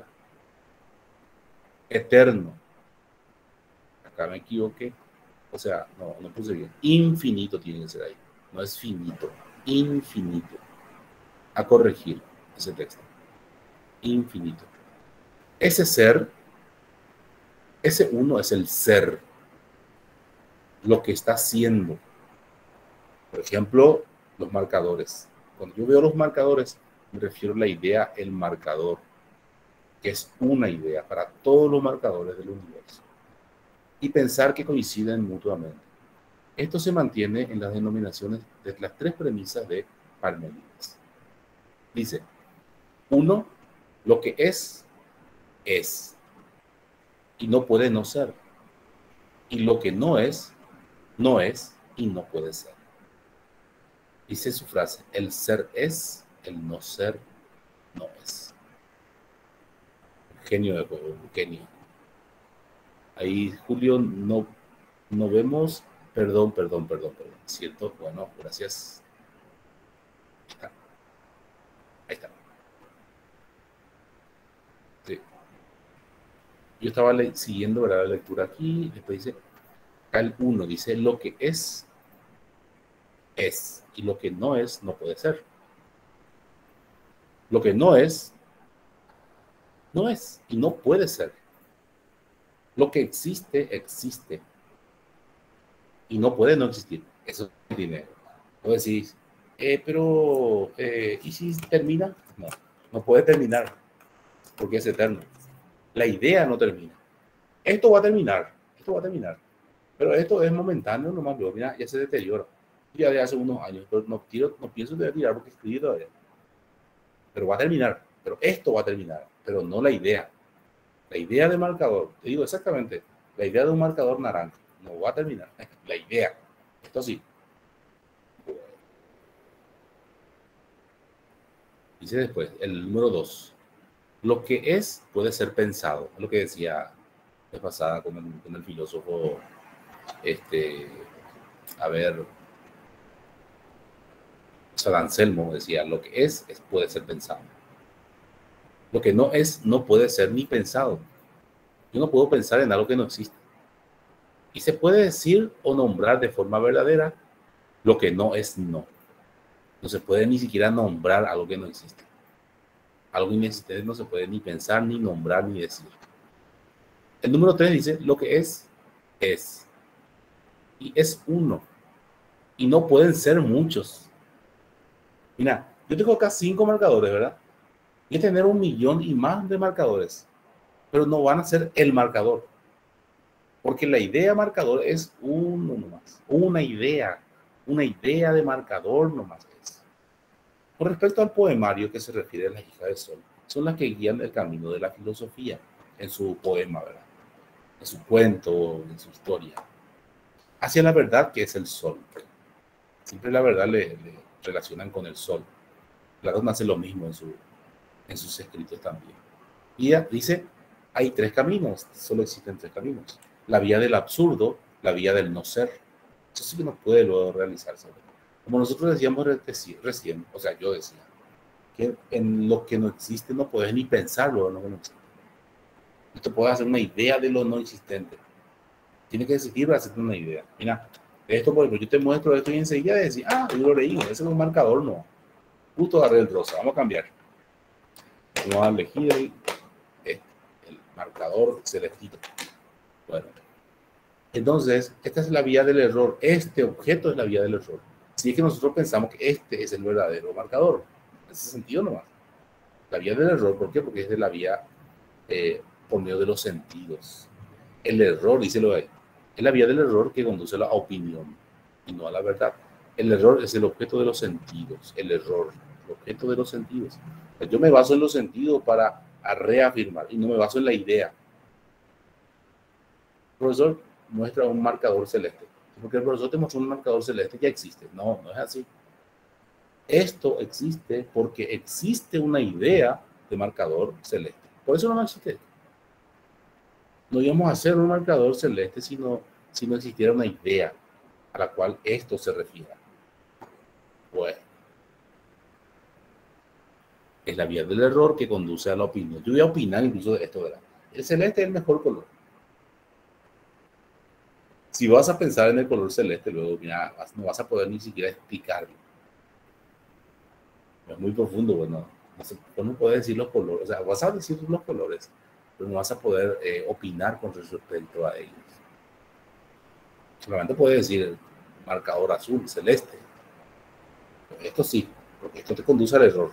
Eterno. Acá me equivoqué. O sea, no puse bien. Infinito tiene que ser ahí. No es finito. Infinito. A corregir ese texto. Infinito. Ese ser, ese uno es el ser. Lo que está haciendo. Por ejemplo, los marcadores. Cuando yo veo los marcadores, me refiero a la idea, el marcador, que es una idea para todos los marcadores del universo. Y pensar que coinciden mutuamente. Esto se mantiene en las denominaciones de las tres premisas de Parménides. Dice, uno, lo que es y no puede no ser. Y lo que no es no es y no puede ser. Dice su frase, el ser es, el no ser no es. Genio de juego, genio. Ahí, Julio, no vemos. Perdón. ¿Cierto? Bueno, gracias. Ahí está. Sí. Yo estaba siguiendo, ¿verdad?, la lectura aquí. Después dice, acá el 1 dice, lo que es, y lo que no es, no puede ser. Lo que no es y no puede ser. Lo que existe, existe y no puede no existir. Eso es dinero. Vos decís, ¿y si termina? No puede terminar porque es eterno. La idea no termina. Esto va a terminar, pero esto es momentáneo nomás, mira, ya se deteriora. Ya de hace unos años, pero no pienso de tirar porque escribí todavía. Pero va a terminar, pero esto va a terminar, pero no la idea. La idea de marcador, te digo exactamente, la idea de un marcador naranja no va a terminar. La idea, esto sí. Dice después, el número 2. Lo que es puede ser pensado, es lo que decía la pasada con el filósofo, a ver, San Anselmo decía, lo que es puede ser pensado. Lo que no es, no puede ser ni pensado. Yo no puedo pensar en algo que no existe. Y se puede decir o nombrar de forma verdadera lo que no es no. No se puede ni siquiera nombrar algo que no existe. Algo inexistente no se puede ni pensar, ni nombrar, ni decir. El número 3 dice, lo que es. Y es uno. Y no pueden ser muchos. Mira, yo tengo acá 5 marcadores, ¿verdad? Y tener 1.000.000 y más de marcadores. Pero no van a ser el marcador. Porque la idea marcador es uno nomás. Una idea de marcador nomás es. Con respecto al poemario que se refiere a las hijas del sol, son las que guían el camino de la filosofía en su poema, ¿verdad? En su cuento, en su historia. Hacia la verdad que es el sol. Siempre la verdad le relacionan con el sol. Platón hace lo mismo en sus escritos también. Y ella dice, hay 3 caminos, solo existen 3 caminos. La vía del absurdo, la vía del no ser. Eso sí que no puede luego realizarse. Como nosotros decíamos recién, o sea, yo decía, que en lo que no existe no puedes ni pensarlo, no existe. No te puedes hacer una idea de lo no existente. Tiene que existir para hacerte una idea. Mira, esto, por ejemplo, yo te muestro esto y enseguida decir, yo lo leí, ese es un marcador, no. Justo agarré el rosa, vamos a cambiar. Vamos a elegir el marcador celestito. Bueno, entonces, esta es la vía del error. Este objeto es la vía del error. Si es que nosotros pensamos que este es el verdadero marcador. En ese sentido nomás. La vía del error, ¿por qué? Porque es de la vía por medio de los sentidos. El error, díselo ahí, es la vía del error que conduce a la opinión y no a la verdad. El error es el objeto de los sentidos. El error, el objeto de los sentidos. Yo me baso en los sentidos para reafirmar y no me baso en la idea. El profesor muestra un marcador celeste. Porque el profesor te mostró un marcador celeste, ya existe. No, no es así. Esto existe porque existe una idea de marcador celeste. Por eso no existe. No íbamos a hacer un marcador celeste si no existiera una idea a la cual esto se refiera. Bueno, es la vía del error que conduce a la opinión. Yo voy a opinar incluso de esto, ¿verdad? El celeste es el mejor color. Si vas a pensar en el color celeste, luego mira, no vas a poder ni siquiera explicarlo. Es muy profundo, bueno. No puedes decir los colores, o sea, vas a decir los colores, pero no vas a poder opinar con respecto a ellos. Solamente puedes decir marcador azul, celeste. Esto sí, porque esto te conduce al error.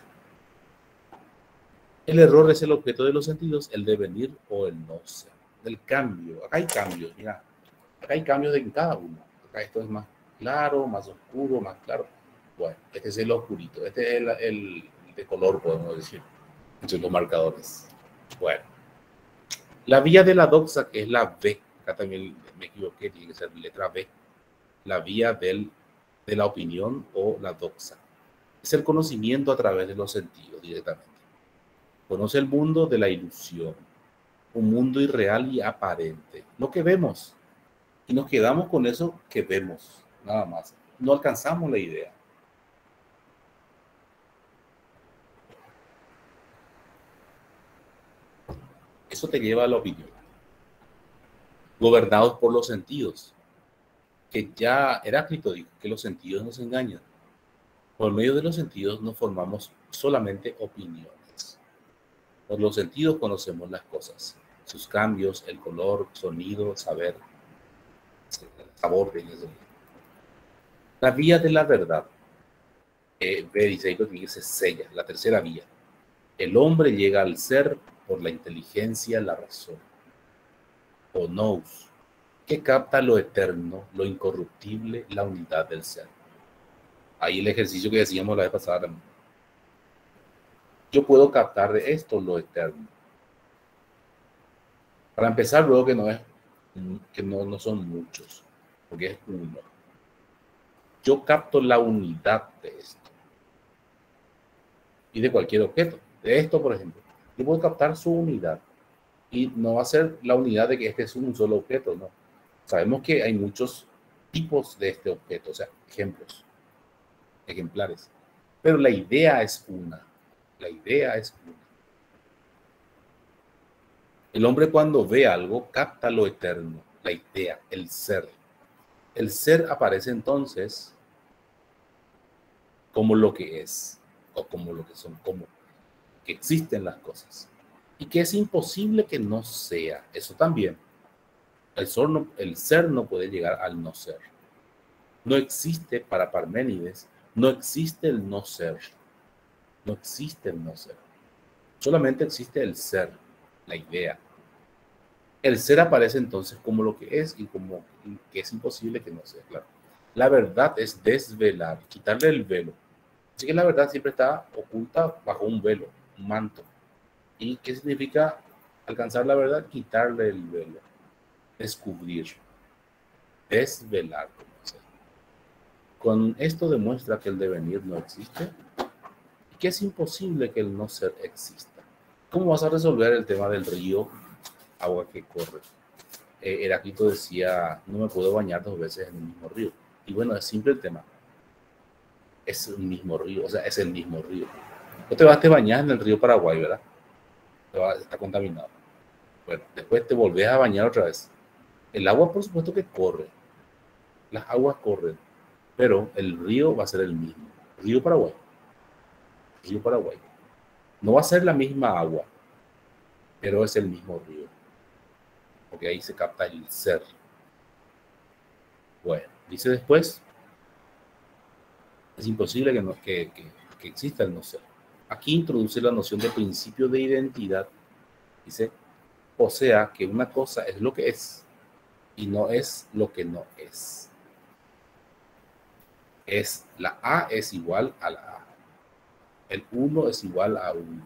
El error es el objeto de los sentidos, el devenir o el no ser. Del cambio. Acá hay cambios, mira. Acá hay cambios en cada uno. Acá esto es más claro, más oscuro, más claro. Bueno, este es el oscurito. Este es el de color, podemos decir, entre los marcadores. Bueno. La vía de la doxa, que es la B. Acá también me equivoqué, tiene que ser letra B. la vía de la opinión o la doxa. Es el conocimiento a través de los sentidos directamente. Conoce el mundo de la ilusión, un mundo irreal y aparente, lo que vemos, y nos quedamos con eso que vemos, nada más. No alcanzamos la idea. Eso te lleva a la opinión. Gobernados por los sentidos, que ya Heráclito dijo que los sentidos nos engañan. Por medio de los sentidos nos formamos solamente opiniones. Por los sentidos conocemos las cosas, sus cambios, el color, sonido, saber, el sabor de eso. La vía de la verdad, dice que se sella, la tercera vía. El hombre llega al ser por la inteligencia, la razón. O nous, que capta lo eterno, lo incorruptible, la unidad del ser. Ahí el ejercicio que decíamos la vez pasada. Yo puedo captar de esto lo eterno. Para empezar, luego que no son muchos, porque es uno. Yo capto la unidad de esto. Y de cualquier objeto. De esto, por ejemplo. Yo puedo captar su unidad. Y no va a ser la unidad de que este es un solo objeto, no. Sabemos que hay muchos tipos de este objeto, o sea, ejemplares. Pero la idea es una. La idea es una. El hombre cuando ve algo capta lo eterno, la idea, el ser. El ser aparece entonces como lo que es, o como lo que son, como que existen las cosas. Y que es imposible que no sea. Eso también. El ser no puede llegar al no ser. No existe para Parménides, no existe el no ser. No existe el no ser. Solamente existe el ser, la idea. El ser aparece entonces como lo que es y como que es imposible que no sea, claro. La verdad es desvelar, quitarle el velo. Así que la verdad siempre está oculta bajo un velo, un manto. ¿Y qué significa alcanzar la verdad? Quitarle el velo, descubrir, desvelar. Con esto demuestra que el devenir no existe y que es imposible que el no ser exista. ¿Cómo vas a resolver el tema del río, agua que corre? Heráclito decía, no me puedo bañar 2 veces en el mismo río. Y bueno, es simple el tema. Es el mismo río, o sea, es el mismo río. No te vas a bañar en el río Paraguay, ¿verdad? Está contaminado. Bueno, después te volvés a bañar otra vez. El agua, por supuesto que corre. Las aguas corren. Pero el río va a ser el mismo. Río Paraguay. Río Paraguay. No va a ser la misma agua, pero es el mismo río. Porque ahí se capta el ser. Bueno, dice después, es imposible que exista el no ser. Aquí introduce la noción de principio de identidad. Dice, o sea, que una cosa es lo que es y no es lo que no es. La A es igual a la A. El 1 es igual a 1.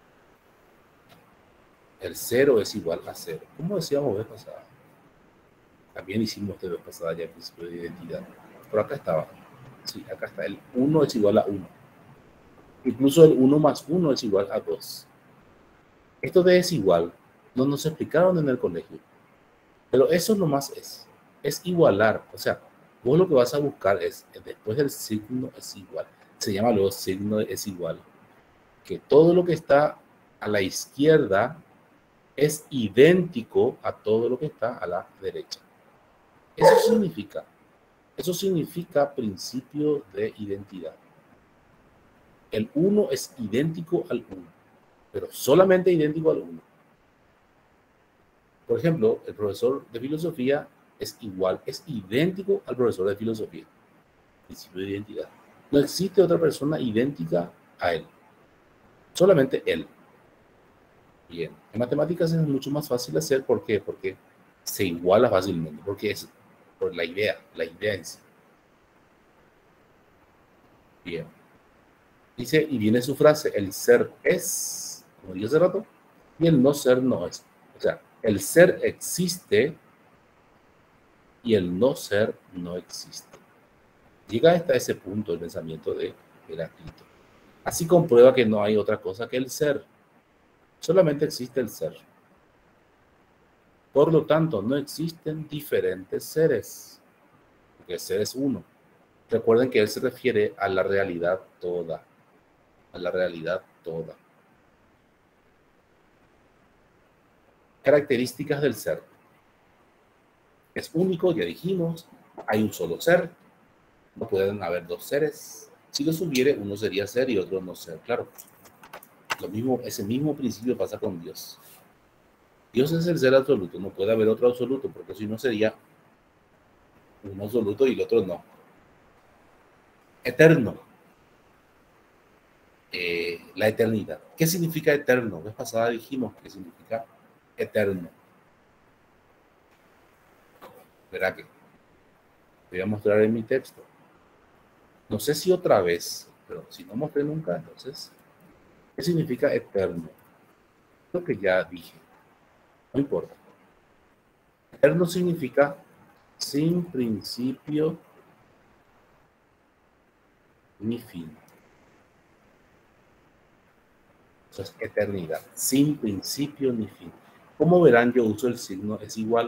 El 0 es igual a 0. ¿Cómo decíamos vez pasada? También hicimos de vez pasada ya el principio de identidad. Por acá estaba. Sí, acá está. El 1 es igual a 1. Incluso el 1 más 1 es igual a 2. Esto de es igual no nos explicaron en el colegio. Pero eso nomás es igualar. O sea, vos lo que vas a buscar es, después del signo es igual. Se llama luego signo de es igual. Que todo lo que está a la izquierda es idéntico a todo lo que está a la derecha. Eso significa principio de identidad. El 1 es idéntico al 1, pero solamente idéntico al 1. Por ejemplo, el profesor de filosofía es idéntico al profesor de filosofía. Principio de identidad. No existe otra persona idéntica a él. Solamente él. Bien. En matemáticas es mucho más fácil hacer. ¿Por qué? Porque se iguala fácilmente. Porque es por la idea en sí. Bien. Dice, y viene su frase, el ser es, como dije hace rato, y el no ser no es. O sea, el ser existe y el no ser no existe. Llega hasta ese punto el pensamiento de Heráclito. Así comprueba que no hay otra cosa que el ser. Solamente existe el ser. Por lo tanto, no existen diferentes seres, porque el ser es uno. Recuerden que él se refiere a la realidad toda, a la realidad toda. Características del ser. Es único, ya dijimos, hay un solo ser, no pueden haber dos seres. Si los hubiere, uno sería ser y otro no ser. Claro, lo mismo, ese mismo principio pasa con Dios. Dios es el ser absoluto, no puede haber otro absoluto, porque si no sería un absoluto y el otro no. Eterno. La eternidad. ¿Qué significa eterno? La vez pasada dijimos que significa eterno. Verá que voy a mostrar en mi texto. No sé si otra vez, pero si no mostré nunca, entonces, ¿qué significa eterno? Lo que ya dije, no importa. Eterno significa sin principio ni fin. Eso es eternidad, sin principio ni fin. Como verán, yo uso el signo es igual.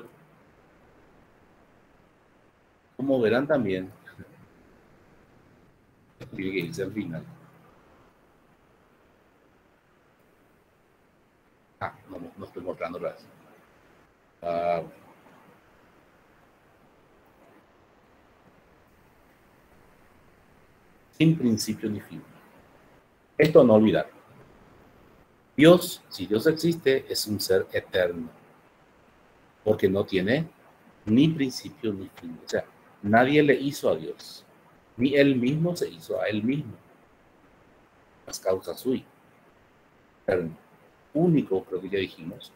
Como verán también, tiene que irse al final. No estoy mostrando las. Sin principio ni fin. Esto no olvidar. Dios, si Dios existe, es un ser eterno, porque no tiene ni principio ni fin. O sea, nadie le hizo a Dios, ni él mismo se hizo a él mismo. Las causas suyas. Eterno. Único, creo que ya dijimos,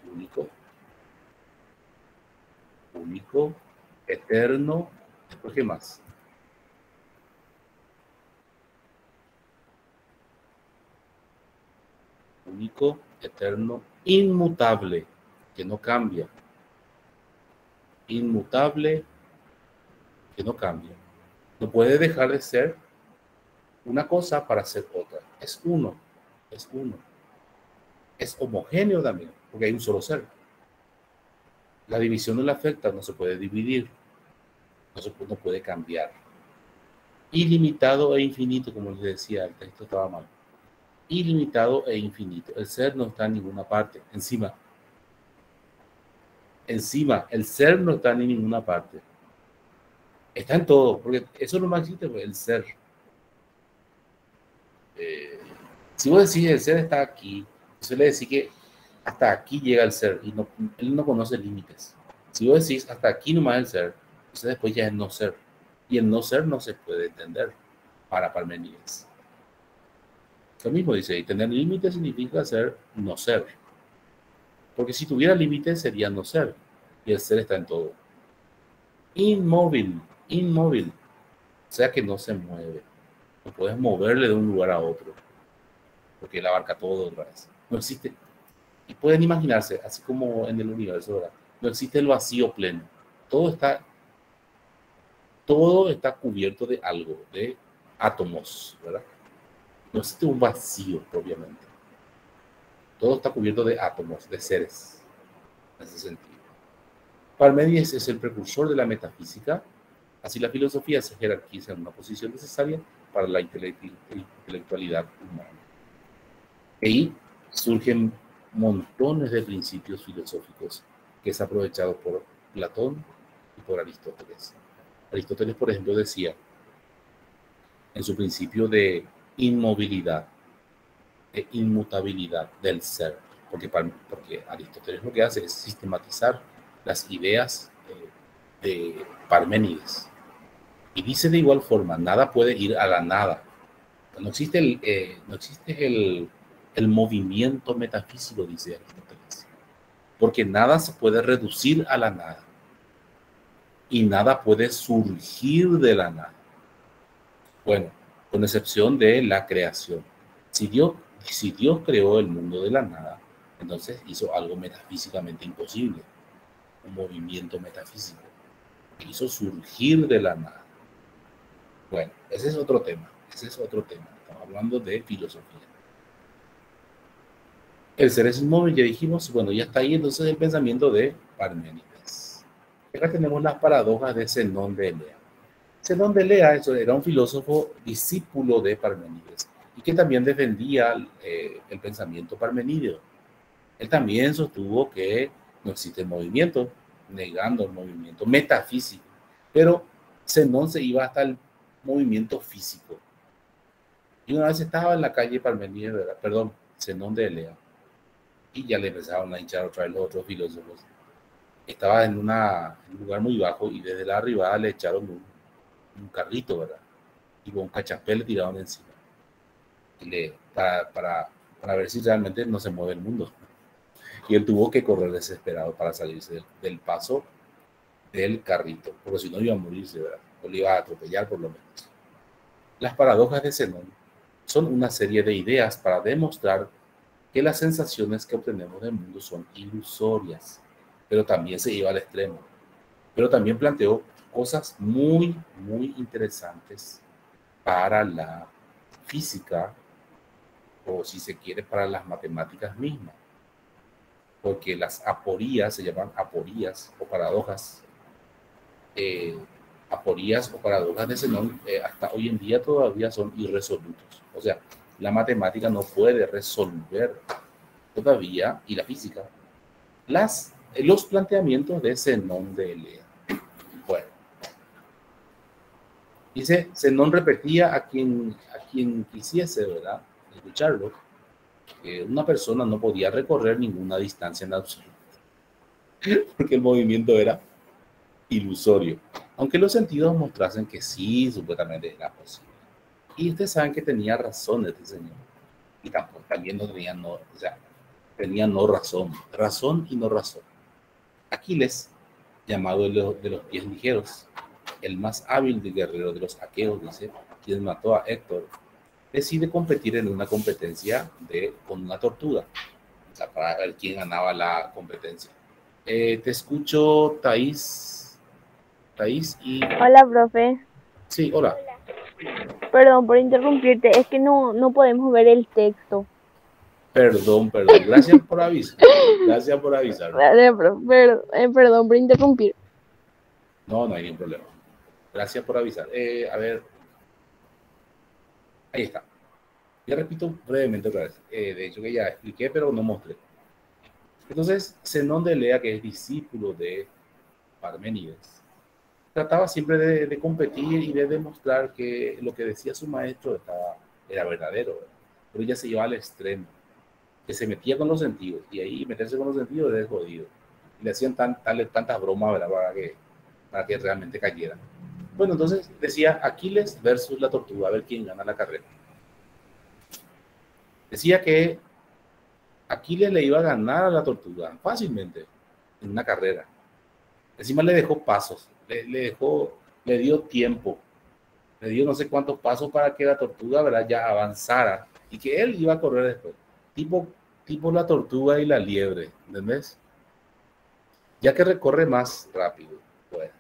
único, eterno, ¿por qué más? Único, eterno, inmutable, que no cambia. Inmutable, que no cambia. No puede dejar de ser una cosa para ser otra. Es uno, es uno. Es homogéneo también, porque hay un solo ser. La división no le afecta, no se puede dividir, no puede cambiar. Ilimitado e infinito, como les decía, el texto estaba mal. Ilimitado e infinito. El ser no está en ninguna parte. Encima, el ser no está en ninguna parte. Está en todo, porque eso no más existe, el ser. Si vos decís el ser está aquí, se le decir que hasta aquí llega el ser y él no conoce límites. Si vos decís hasta aquí nomás el ser, entonces después ya es no ser. Y el no ser no se puede entender para Parmenides. Lo mismo dice, y tener límites significa ser no ser. Porque si tuviera límites sería no ser. Y el ser está en todo. Inmóvil. O sea que no se mueve. No puedes moverle de un lugar a otro. Porque él abarca todo otra vez. No existe. Y pueden imaginarse, así como en el universo, ¿verdad? No existe el vacío pleno. Todo está cubierto de algo, de átomos, ¿verdad? No existe un vacío propiamente. Todo está cubierto de átomos, de seres, en ese sentido. Parménides es el precursor de la metafísica, así la filosofía se jerarquiza en una posición necesaria para la intelectualidad humana. Y ahí surgen montones de principios filosóficos que es aprovechado por Platón y por Aristóteles. Aristóteles, por ejemplo, decía en su principio de inmovilidad, de inmutabilidad del ser, porque Aristóteles lo que hace es sistematizar las ideas de Parménides. Y dice de igual forma, nada puede ir a la nada. No existe el movimiento metafísico, dice Aristóteles, porque nada se puede reducir a la nada y nada puede surgir de la nada. Bueno, con excepción de la creación. Si Dios creó el mundo de la nada, entonces hizo algo metafísicamente imposible, un movimiento metafísico. hizo surgir de la nada. Bueno, ese es otro tema. Estamos hablando de filosofía. El ser es inmóvil, ya dijimos, bueno, ya está ahí entonces el pensamiento de Parménides. Acá tenemos las paradojas de Zenón de Elea. Zenón de Elea era un filósofo discípulo de Parménides y que también defendía el pensamiento parmenídeo. Él también sostuvo que no existe movimiento, negando el movimiento metafísico, pero Zenón se iba hasta el movimiento físico. Y una vez estaba en la calle Parmenides, perdón, Zenón de Elea, y ya le empezaron a hinchar otra vez los otros filósofos. Estaba en un lugar muy bajo y desde la arribada le echaron un carrito, ¿verdad? Y con un cachapé le tiraron encima. Y para ver si realmente no se mueve el mundo. Y él tuvo que correr desesperado para salirse del paso del carrito, porque si no iba a morirse, ¿verdad? O le iba a atropellar por lo menos. Las paradojas de Zenón son una serie de ideas para demostrar que las sensaciones que obtenemos del mundo son ilusorias, pero también se iba al extremo. Pero también planteó cosas muy, muy interesantes para la física, o si se quiere, para las matemáticas mismas. Porque las aporías se llaman aporías o paradojas. Aporías o paradojas de Zenón hasta hoy en día todavía son irresolutos. O sea, la matemática no puede resolver todavía, y la física, los planteamientos de Zenón de Elea. Bueno, dice, Zenón repetía a quien quisiese, ¿verdad?, escucharlo, que una persona no podía recorrer ninguna distancia en absoluto, porque el movimiento era ilusorio, aunque los sentidos mostrasen que sí, supuestamente era posible. Y ustedes saben que tenía razón este señor, y también no tenía, no, o sea, tenía no razón, razón y no razón. Aquiles, llamado de los pies ligeros, el más hábil de guerrero de los aqueos, dice, quien mató a Héctor, decide competir en una competencia con una tortuga, o sea, para ver quién ganaba la competencia. Te escucho, Thais. Hola, profe. Sí, hola. Perdón por interrumpirte, es que no podemos ver el texto. Perdón. Gracias por avisar. Gracias por avisarme. Perdón por interrumpir. No hay ningún problema. Gracias por avisar. A ver. Ahí está. Ya repito brevemente otra vez. De hecho que ya expliqué, pero no mostré. Entonces, Zenón de Elea, que es discípulo de Parménides, trataba siempre de competir y de demostrar que lo que decía su maestro era verdadero, ¿verdad? Pero ella se iba al extremo, que se metía con los sentidos, y ahí meterse con los sentidos es jodido. Y le hacían tantas bromas, ¿verdad?, para que realmente cayera. Bueno, entonces decía Aquiles versus la tortuga, a ver quién gana la carrera. Decía que Aquiles le iba a ganar a la tortuga fácilmente en una carrera. Encima le dejó pasos, le dio tiempo, le dio no sé cuántos pasos para que la tortuga, ¿verdad?, ya avanzara y que él iba a correr después. Tipo la tortuga y la liebre, ¿entendés? Ya que recorre más rápido, pues,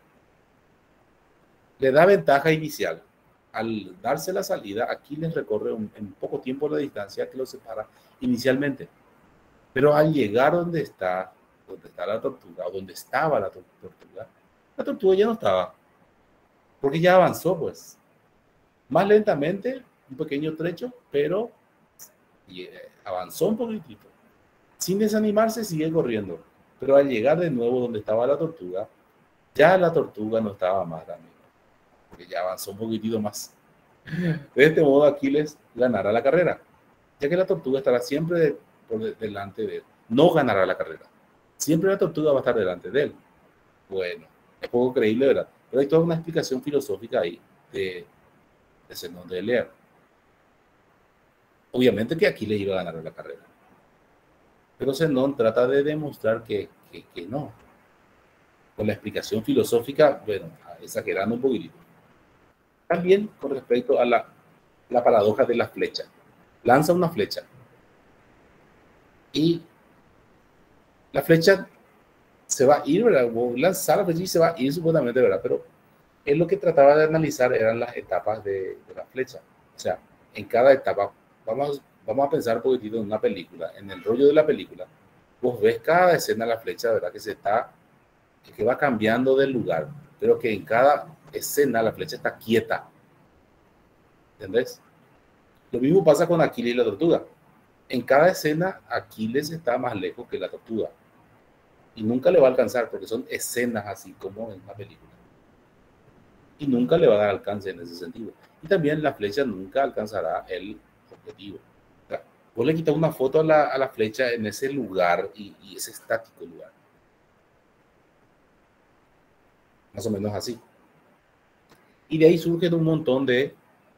le da ventaja inicial. Al darse la salida, Aquiles recorre en poco tiempo la distancia que lo separa inicialmente. Pero al llegar donde está la tortuga, o donde estaba la tortuga ya no estaba, porque ya avanzó, pues, más lentamente, un pequeño trecho, pero avanzó un poquitito. Sin desanimarse, sigue corriendo, pero al llegar de nuevo donde estaba la tortuga, ya la tortuga no estaba más la misma, porque ya avanzó un poquitito más. De este modo, Aquiles ganará la carrera, ya que la tortuga estará siempre por delante de él. No ganará la carrera. Siempre la tortuga va a estar delante de él. Bueno, es poco creíble, ¿verdad? Pero hay toda una explicación filosófica ahí de Zenón de Elea. Obviamente que Aquiles iba a ganar la carrera. Pero Zenón trata de demostrar que no. Con la explicación filosófica, bueno, exagerando un poquitito. También con respecto a la paradoja de la flecha. Lanza una flecha. Y la flecha se va a ir, ¿verdad? Vos lanzar la flecha y se va a ir supuestamente, ¿verdad? Pero él lo que trataba de analizar eran las etapas de la flecha. O sea, en cada etapa, vamos a pensar un poquitito en una película, en el rollo de la película. Vos ves cada escena de la flecha, ¿verdad? Que va cambiando del lugar, pero que en cada escena la flecha está quieta. ¿Entendés? Lo mismo pasa con Aquiles y la tortuga. En cada escena, Aquiles está más lejos que la tortuga. Y nunca le va a alcanzar, porque son escenas así como en una película. Y nunca le va a dar alcance en ese sentido. Y también la flecha nunca alcanzará el objetivo. O sea, vos le quitas una foto a la flecha en ese lugar y ese estático lugar. Más o menos así. Y de ahí surgen un montón de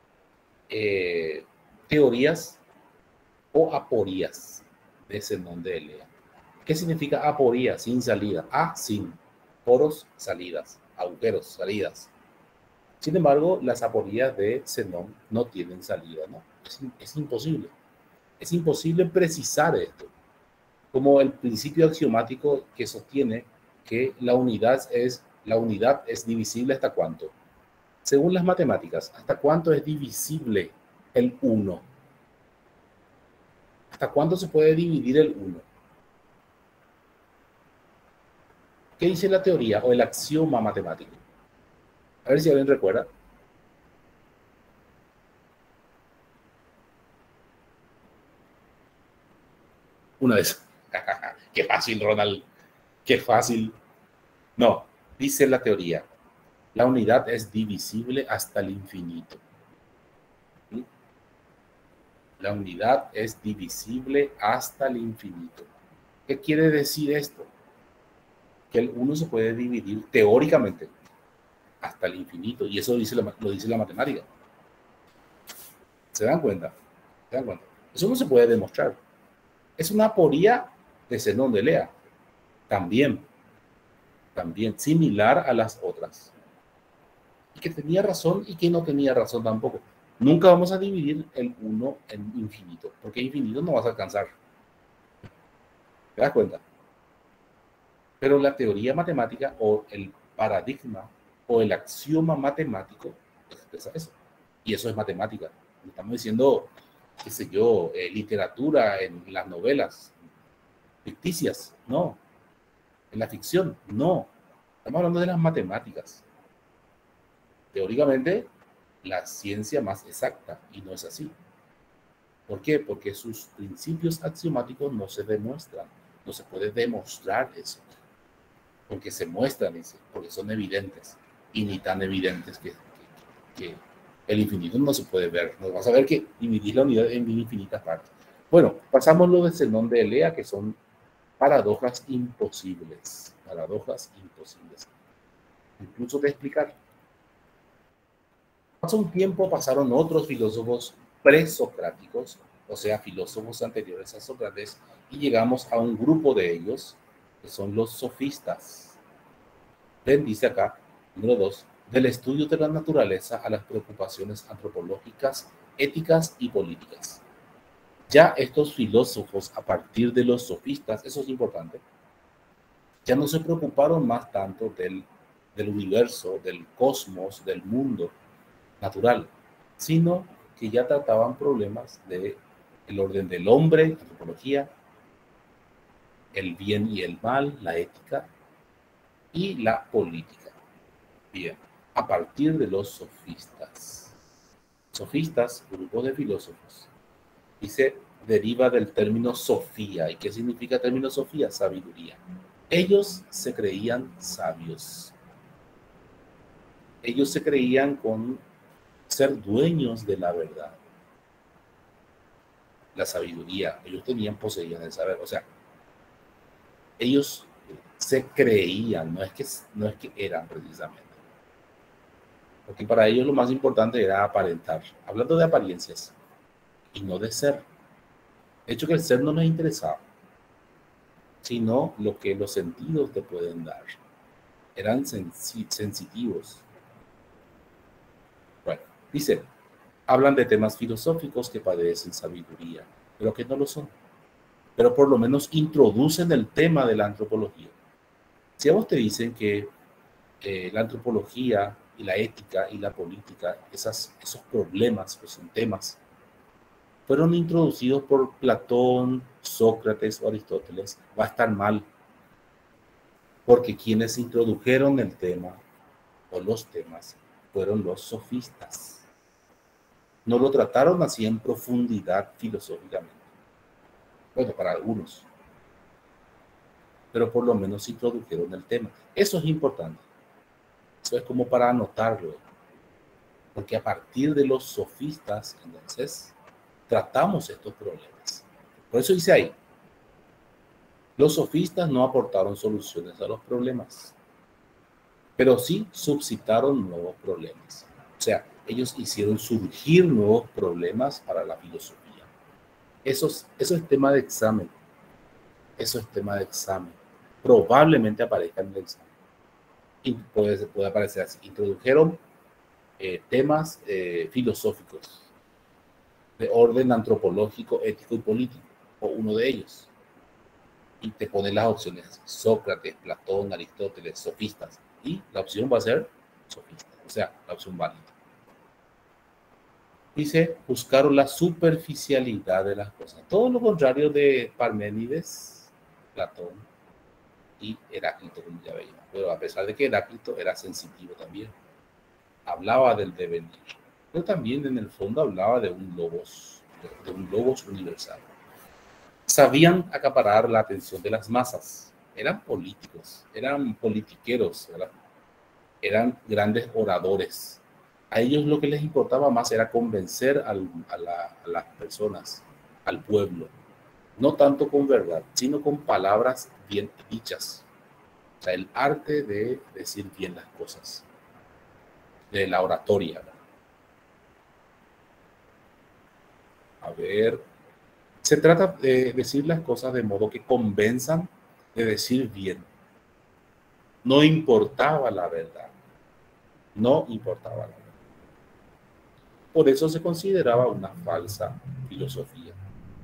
teorías o aporías de Zenón de Elea. ¿Qué significa aporía? Sin salida. Sin. Poros, salidas. Agujeros, salidas. Sin embargo, las aporías de Zenón no tienen salida, ¿no? Es imposible. Es imposible precisar esto. Como el principio axiomático que sostiene que la unidad es divisible hasta cuánto. Según las matemáticas, ¿hasta cuánto es divisible el 1? ¿Hasta cuánto se puede dividir el 1? ¿Qué dice la teoría o el axioma matemático? A ver si alguien recuerda. Una vez. Qué fácil, Ronald. Qué fácil. No, dice la teoría. La unidad es divisible hasta el infinito. ¿Sí? La unidad es divisible hasta el infinito. ¿Qué quiere decir esto? Que el 1 se puede dividir teóricamente hasta el infinito. Y eso lo dice la matemática. ¿Se dan cuenta? ¿Se dan cuenta? Eso no se puede demostrar. Es una aporía de Zenón de Elea. También similar a las otras. Y que tenía razón y que no tenía razón tampoco. Nunca vamos a dividir el 1 en infinito, porque infinito no vas a alcanzar. ¿Te das cuenta? Pero la teoría matemática o el paradigma o el axioma matemático expresa eso. Y eso es matemática. Estamos diciendo, qué sé yo, literatura en las novelas ficticias. No. En la ficción, no. Estamos hablando de las matemáticas. Teóricamente, la ciencia más exacta, y no es así. ¿Por qué? Porque sus principios axiomáticos no se demuestran. No se puede demostrar eso. Porque se muestran, porque son evidentes. Y ni tan evidentes que el infinito no se puede ver. Nos vas a ver que dividir la unidad en infinitas partes. Bueno, pasamos lo de Zenón de Elea, que son paradojas imposibles. Paradojas imposibles. Incluso de explicar. Pasó un tiempo, pasaron otros filósofos presocráticos, o sea, filósofos anteriores a Sócrates, y llegamos a un grupo de ellos, que son los sofistas. Ven, dice acá, número 2, del estudio de la naturaleza a las preocupaciones antropológicas, éticas y políticas. Ya estos filósofos, a partir de los sofistas, eso es importante, ya no se preocuparon más tanto del universo, del cosmos, del mundo natural, sino que ya trataban problemas del orden del hombre, antropología, el bien y el mal, la ética y la política. Bien, a partir de los sofistas. Sofistas, grupo de filósofos, dice, deriva del término sofía. ¿Y qué significa el término sofía? Sabiduría. Ellos se creían sabios. Ellos se creían con ser dueños de la verdad, la sabiduría. Ellos poseían el saber. O sea, ellos se creían, no es que eran precisamente. Porque para ellos lo más importante era aparentar. Hablando de apariencias y no de ser. De hecho, que el ser no les interesaba, sino lo que los sentidos te pueden dar. Eran sensitivos. Bueno, dice, hablan de temas filosóficos que padecen sabiduría, pero que no lo son. Pero por lo menos introducen el tema de la antropología. Si a vos te dicen que la antropología y la ética y la política, esos problemas, que son temas, fueron introducidos por Platón, Sócrates o Aristóteles, va a estar mal, porque quienes introdujeron el tema o los temas fueron los sofistas. No lo trataron así en profundidad filosóficamente. Bueno, para algunos, pero por lo menos introdujeron el tema. Eso es importante. Eso es como para anotarlo, porque a partir de los sofistas, entonces, tratamos estos problemas. Por eso dice ahí, los sofistas no aportaron soluciones a los problemas, pero sí suscitaron nuevos problemas. O sea, ellos hicieron surgir nuevos problemas para la filosofía. Eso es tema de examen. Eso es tema de examen. Probablemente aparezca en el examen. Y puede aparecer así. Introdujeron temas filosóficos de orden antropológico, ético y político, o uno de ellos. Y te ponen las opciones: Sócrates, Platón, Aristóteles, sofistas. Y la opción va a ser sofista, o sea, la opción válida. Dice, buscaron la superficialidad de las cosas. Todo lo contrario de Parménides, Platón y Heráclito, como ya veíamos. Pero a pesar de que Heráclito era sensitivo también, hablaba del devenir, pero también en el fondo hablaba de un logos universal. Sabían acaparar la atención de las masas. Eran políticos, eran politiqueros, ¿verdad? Eran grandes oradores. A ellos lo que les importaba más era convencer a las personas, al pueblo, no tanto con verdad, sino con palabras bien dichas. O sea, el arte de decir bien las cosas, de la oratoria, ¿verdad? A ver, se trata de decir las cosas de modo que convenzan, de decir bien. No importaba la verdad. No importaba la verdad. Por eso se consideraba una falsa filosofía.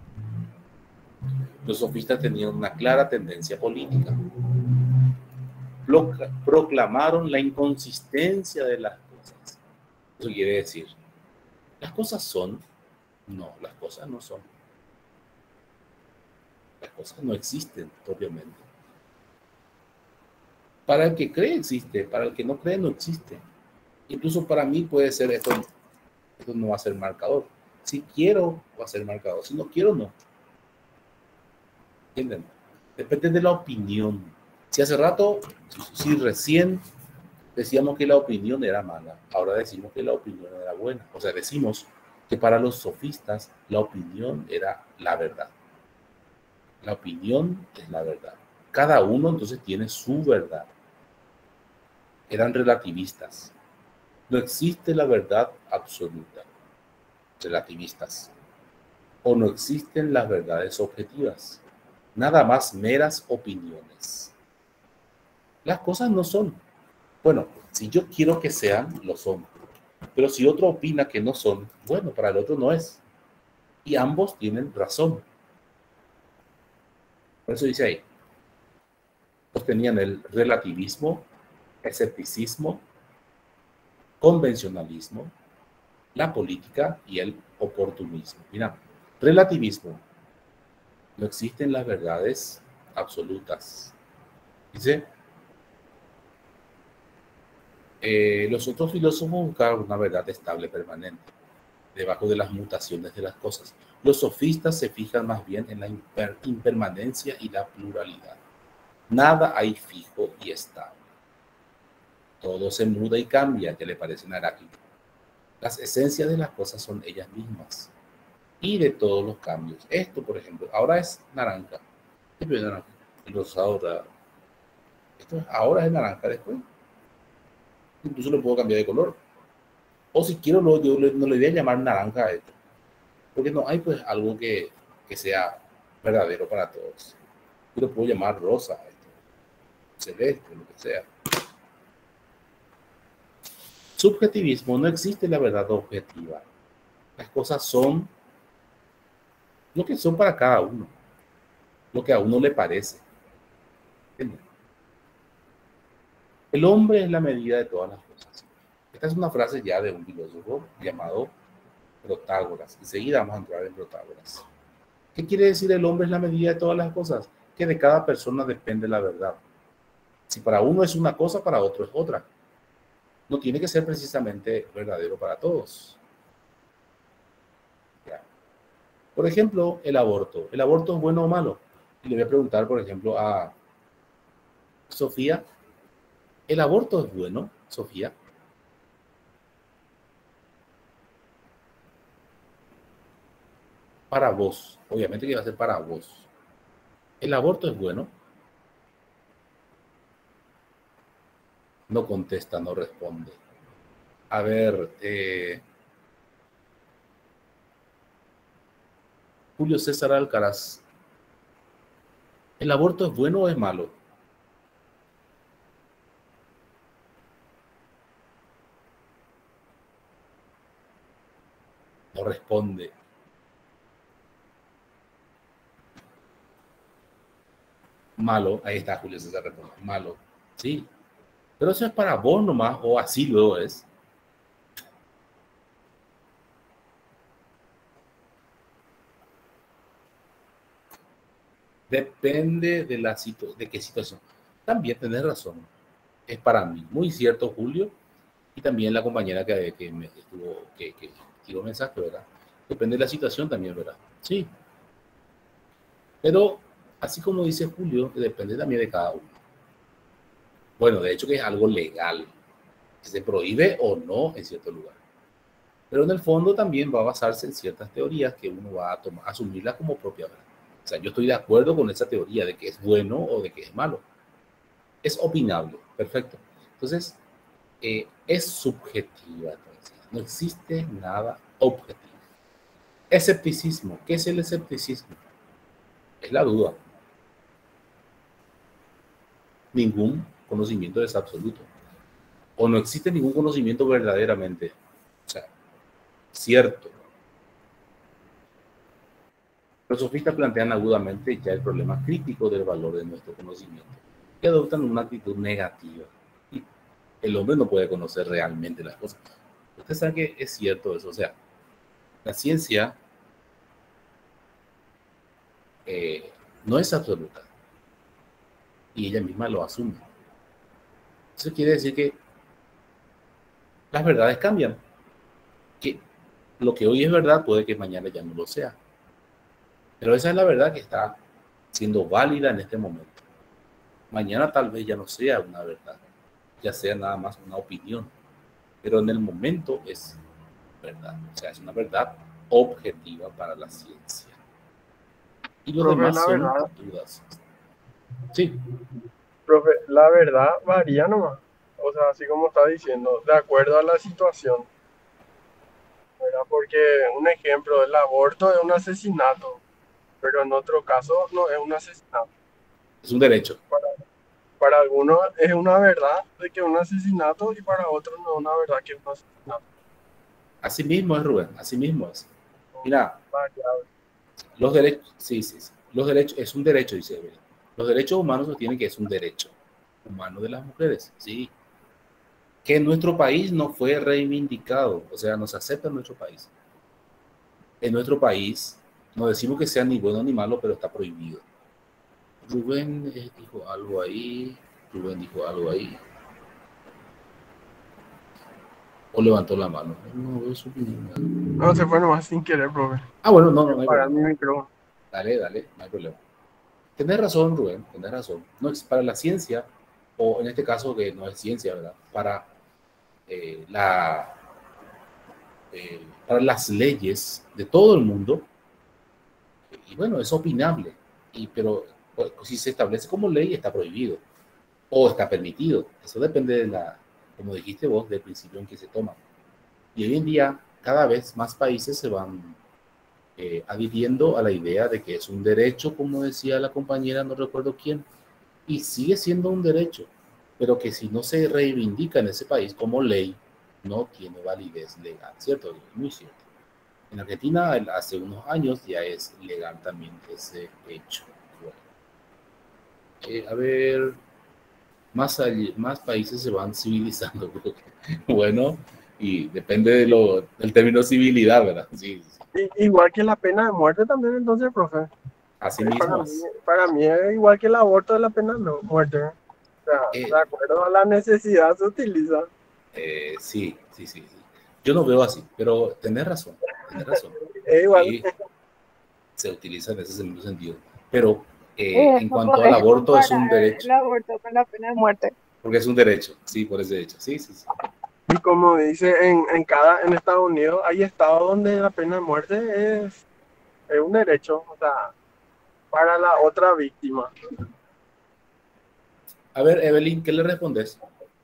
Los sofistas tenían una clara tendencia política. Proclamaron la inconsistencia de las cosas. Eso quiere decir, las cosas son, no, las cosas no son. Las cosas no existen propiamente. Para el que cree existe, para el que no cree no existe. Incluso para mí puede ser esto no va a ser marcador. Si quiero, va a ser marcador. Si no quiero, no. ¿Entienden? Depende de la opinión. Si hace rato, si recién decíamos que la opinión era mala, ahora decimos que la opinión era buena. O sea, decimos que para los sofistas la opinión era la verdad. La opinión es la verdad. Cada uno entonces tiene su verdad. Eran relativistas. No existe la verdad absoluta. Relativistas. O no existen las verdades objetivas. Nada más meras opiniones. Las cosas no son. Bueno, si yo quiero que sean, lo son. Pero si otro opina que no son, bueno, para el otro no es. Y ambos tienen razón. Por eso dice ahí, pues tenían el relativismo, escepticismo, convencionalismo, la política y el oportunismo. Mira, relativismo. No existen las verdades absolutas. Dice, los otros filósofos buscaban una verdad estable, permanente, debajo de las mutaciones de las cosas. Los sofistas se fijan más bien en la impermanencia y la pluralidad. Nada hay fijo y estable. Todo se muda y cambia, que le parece a Heráclito. Las esencias de las cosas son ellas mismas. Y de todos los cambios. Esto, por ejemplo, ahora es naranja. Siempre es naranja. El rosado, ¿verdad? Esto ahora es naranja, después incluso lo puedo cambiar de color. O si quiero, yo no le voy a llamar naranja a esto. Porque no hay pues algo que sea verdadero para todos. Yo lo puedo llamar rosa a esto. Celeste, lo que sea. Subjetivismo, no existe la verdad objetiva. Las cosas son lo que son para cada uno. Lo que a uno le parece. ¿Entiendes? El hombre es la medida de todas las cosas. Esta es una frase ya de un filósofo llamado Protágoras. Enseguida vamos a entrar en Protágoras. ¿Qué quiere decir el hombre es la medida de todas las cosas? Que de cada persona depende la verdad. Si para uno es una cosa, para otro es otra. No tiene que ser precisamente verdadero para todos. Ya. Por ejemplo, el aborto. ¿El aborto es bueno o malo? Y le voy a preguntar, por ejemplo, a Sofía. ¿El aborto es bueno, Sofía? Para vos. Obviamente que va a ser para vos. ¿El aborto es bueno? No contesta, no responde. A ver, Julio César Alcaraz. ¿El aborto es bueno o es malo? No responde. Malo, ahí está Julio César responde. Malo, sí. Pero eso es para vos nomás, o así luego es. Depende de la de qué situación. También tenés razón. Es para mí. Muy cierto, Julio. Y también la compañera que me estuvo, que tiró mensaje, ¿verdad? Depende de la situación también, ¿verdad? Sí. Pero, así como dice Julio, depende también de cada uno. Bueno, de hecho que es algo legal, que se prohíbe o no en cierto lugar. Pero en el fondo también va a basarse en ciertas teorías que uno va a asumirlas como propia verdad. O sea, yo estoy de acuerdo con esa teoría de que es bueno o de que es malo. Es opinable, perfecto. Entonces, es subjetiva. Entonces, no existe nada objetivo. Escepticismo. ¿Qué es el escepticismo? Es la duda. Ningún conocimiento es absoluto. O no existe ningún conocimiento verdaderamente. O sea, cierto. Los sofistas plantean agudamente ya el problema crítico del valor de nuestro conocimiento y adoptan una actitud negativa. El hombre no puede conocer realmente las cosas. Usted sabe que es cierto eso. O sea, la ciencia no es absoluta y ella misma lo asume. Eso quiere decir que las verdades cambian. Que lo que hoy es verdad puede que mañana ya no lo sea. Pero esa es la verdad que está siendo válida en este momento. Mañana tal vez ya no sea una verdad, ya sea nada más una opinión. Pero en el momento es verdad. O sea, es una verdad objetiva para la ciencia. Y los Profe, demás la son verdad, dudas. Sí, profe, la verdad varía nomás. O sea, así como está diciendo, de acuerdo a la situación, ¿verdad? Porque un ejemplo, el aborto es un asesinato, pero en otro caso no es un asesinato. es un derecho. Para, para algunos es una verdad de que es un asesinato y para otros no es una verdad que es un asesinato. Así mismo es, Rubén, así mismo es. Mira, Variable. los derechos, sí, sí, sí. Los derechos, es un derecho, dice Evelyn. Los derechos humanos sostienen que es un derecho humano de las mujeres, sí. Que en nuestro país no fue reivindicado, o sea, no se acepta en nuestro país. En nuestro país, no decimos que sea ni bueno ni malo, pero está prohibido. Rubén dijo algo ahí, Rubén dijo algo ahí, o levantó la mano. No veo su opinión. No, se fue nomás sin querer, profe. Ah, bueno, no, Voy no, a no hay parar problema. mi micrófono. Dale, dale, no hay problema. Tenés razón, Rubén, tenés razón. No es para la ciencia, o en este caso que no es ciencia, ¿verdad? Eh, la, para las leyes de todo el mundo, y bueno, es opinable, pero pues, si se establece como ley está prohibido o está permitido. Eso depende de como dijiste vos, del principio en que se toma. Y hoy en día cada vez más países se van adhiriendo a la idea de que es un derecho, como decía la compañera, no recuerdo quién, y sigue siendo un derecho, pero que si no se reivindica en ese país como ley, no tiene validez legal, ¿cierto? Muy cierto. En Argentina hace unos años ya es legal también ese hecho. Bueno, a ver, más países se van civilizando. Bueno, y depende del término civilidad, ¿verdad? Sí, sí. Igual que la pena de muerte también, entonces, profe. Así Para mismo mí, es. para mí es igual que el aborto de la pena de muerte. O sea, de Eh, acuerdo a la necesidad se utiliza. sí, sí, sí, sí. Yo no veo así, pero tenés razón, tenés razón. Es igual. Sí, se utiliza en ese mismo sentido. Pero en No cuanto al podés aborto es un comparar derecho, el aborto con la pena de muerte. porque es un derecho, sí, por ese derecho. Sí, sí, sí. Y como dice, en Estados Unidos hay estados donde la pena de muerte es un derecho, o sea, para la otra víctima. A ver, Evelyn, ¿qué le respondes?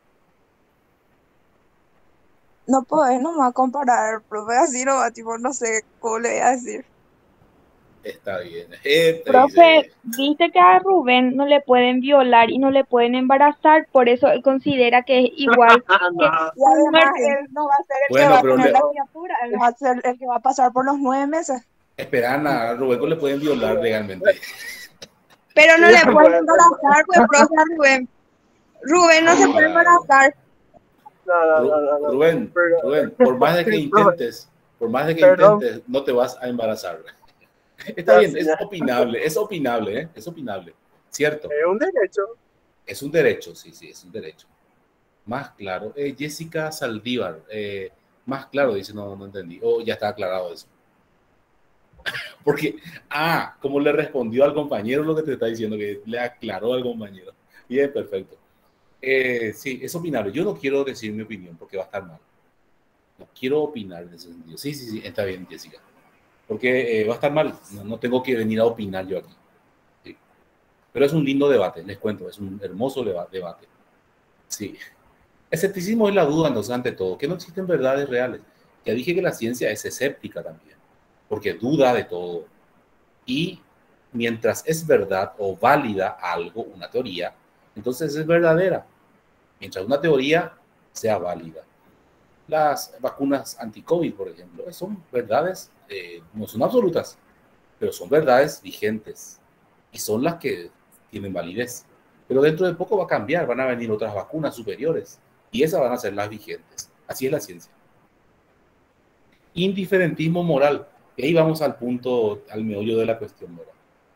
No podés nomás comparar, profe, así no va, tipo, no sé cómo le voy a decir. Está bien. Te Profe, dice, dice que a Rubén no le pueden violar y no le pueden embarazar, por eso él considera que es igual que No, Y la además muerte. él no va a ser el que va bueno, a pero tener la criatura, él va a ser el que va a pasar por los 9 meses. esperan a Rubén, le pueden violar legalmente. Pero no sí, le pueden puede ser. embarazar, pues, profe, a Rubén. Rubén no se puede Claro. embarazar. No. Rubén, Pero, Rubén, por más de sí, que profe, intentes, por más de que perdón, intentes, no te vas a embarazar. Está ya bien, sí, ya. es opinable, ¿eh? Es opinable. Cierto, Es un derecho. es un derecho, sí, sí, es un derecho. Más claro. Jessica Saldívar, más claro, dice, no, no entendí. Oh, ya está aclarado eso. Porque, como le respondió al compañero lo que te está diciendo, que le aclaró al compañero. Bien, perfecto. Sí, es opinable. Yo no quiero decir mi opinión porque va a estar mal. No quiero opinar en ese sentido. Sí, sí, sí, está bien, Jessica. Porque va a estar mal. No, no tengo que venir a opinar yo aquí. Sí. Pero es un lindo debate, les cuento. Es un hermoso debate. Sí. Escepticismo es la duda, entonces, ante todo, que no existen verdades reales. Ya dije que la ciencia es escéptica también, porque duda de todo. Y mientras es verdad o válida algo, una teoría, entonces es verdadera. Mientras una teoría sea válida. Las vacunas anti-COVID, por ejemplo, son verdades, no son absolutas, pero son verdades vigentes y son las que tienen validez. Pero dentro de poco va a cambiar, van a venir otras vacunas superiores y esas van a ser las vigentes. Así es la ciencia. Indiferentismo moral. Y ahí vamos al punto, al meollo de la cuestión moral.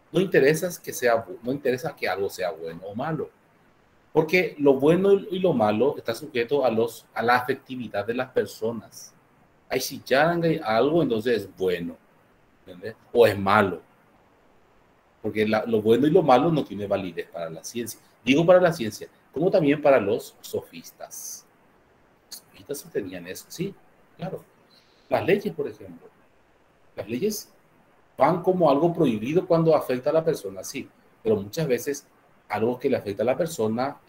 No interesa que algo sea bueno o malo, porque lo bueno y lo malo está sujeto a la afectividad de las personas. Ay, si ya algo, entonces es bueno, ¿entendés? O es malo, porque lo bueno y lo malo no tiene validez para la ciencia. Digo para la ciencia, como también para los sofistas. Los sofistas sostenían eso, sí, claro. Las leyes, por ejemplo. Las leyes van como algo prohibido cuando afecta a la persona, sí, pero muchas veces algo que le afecta a la persona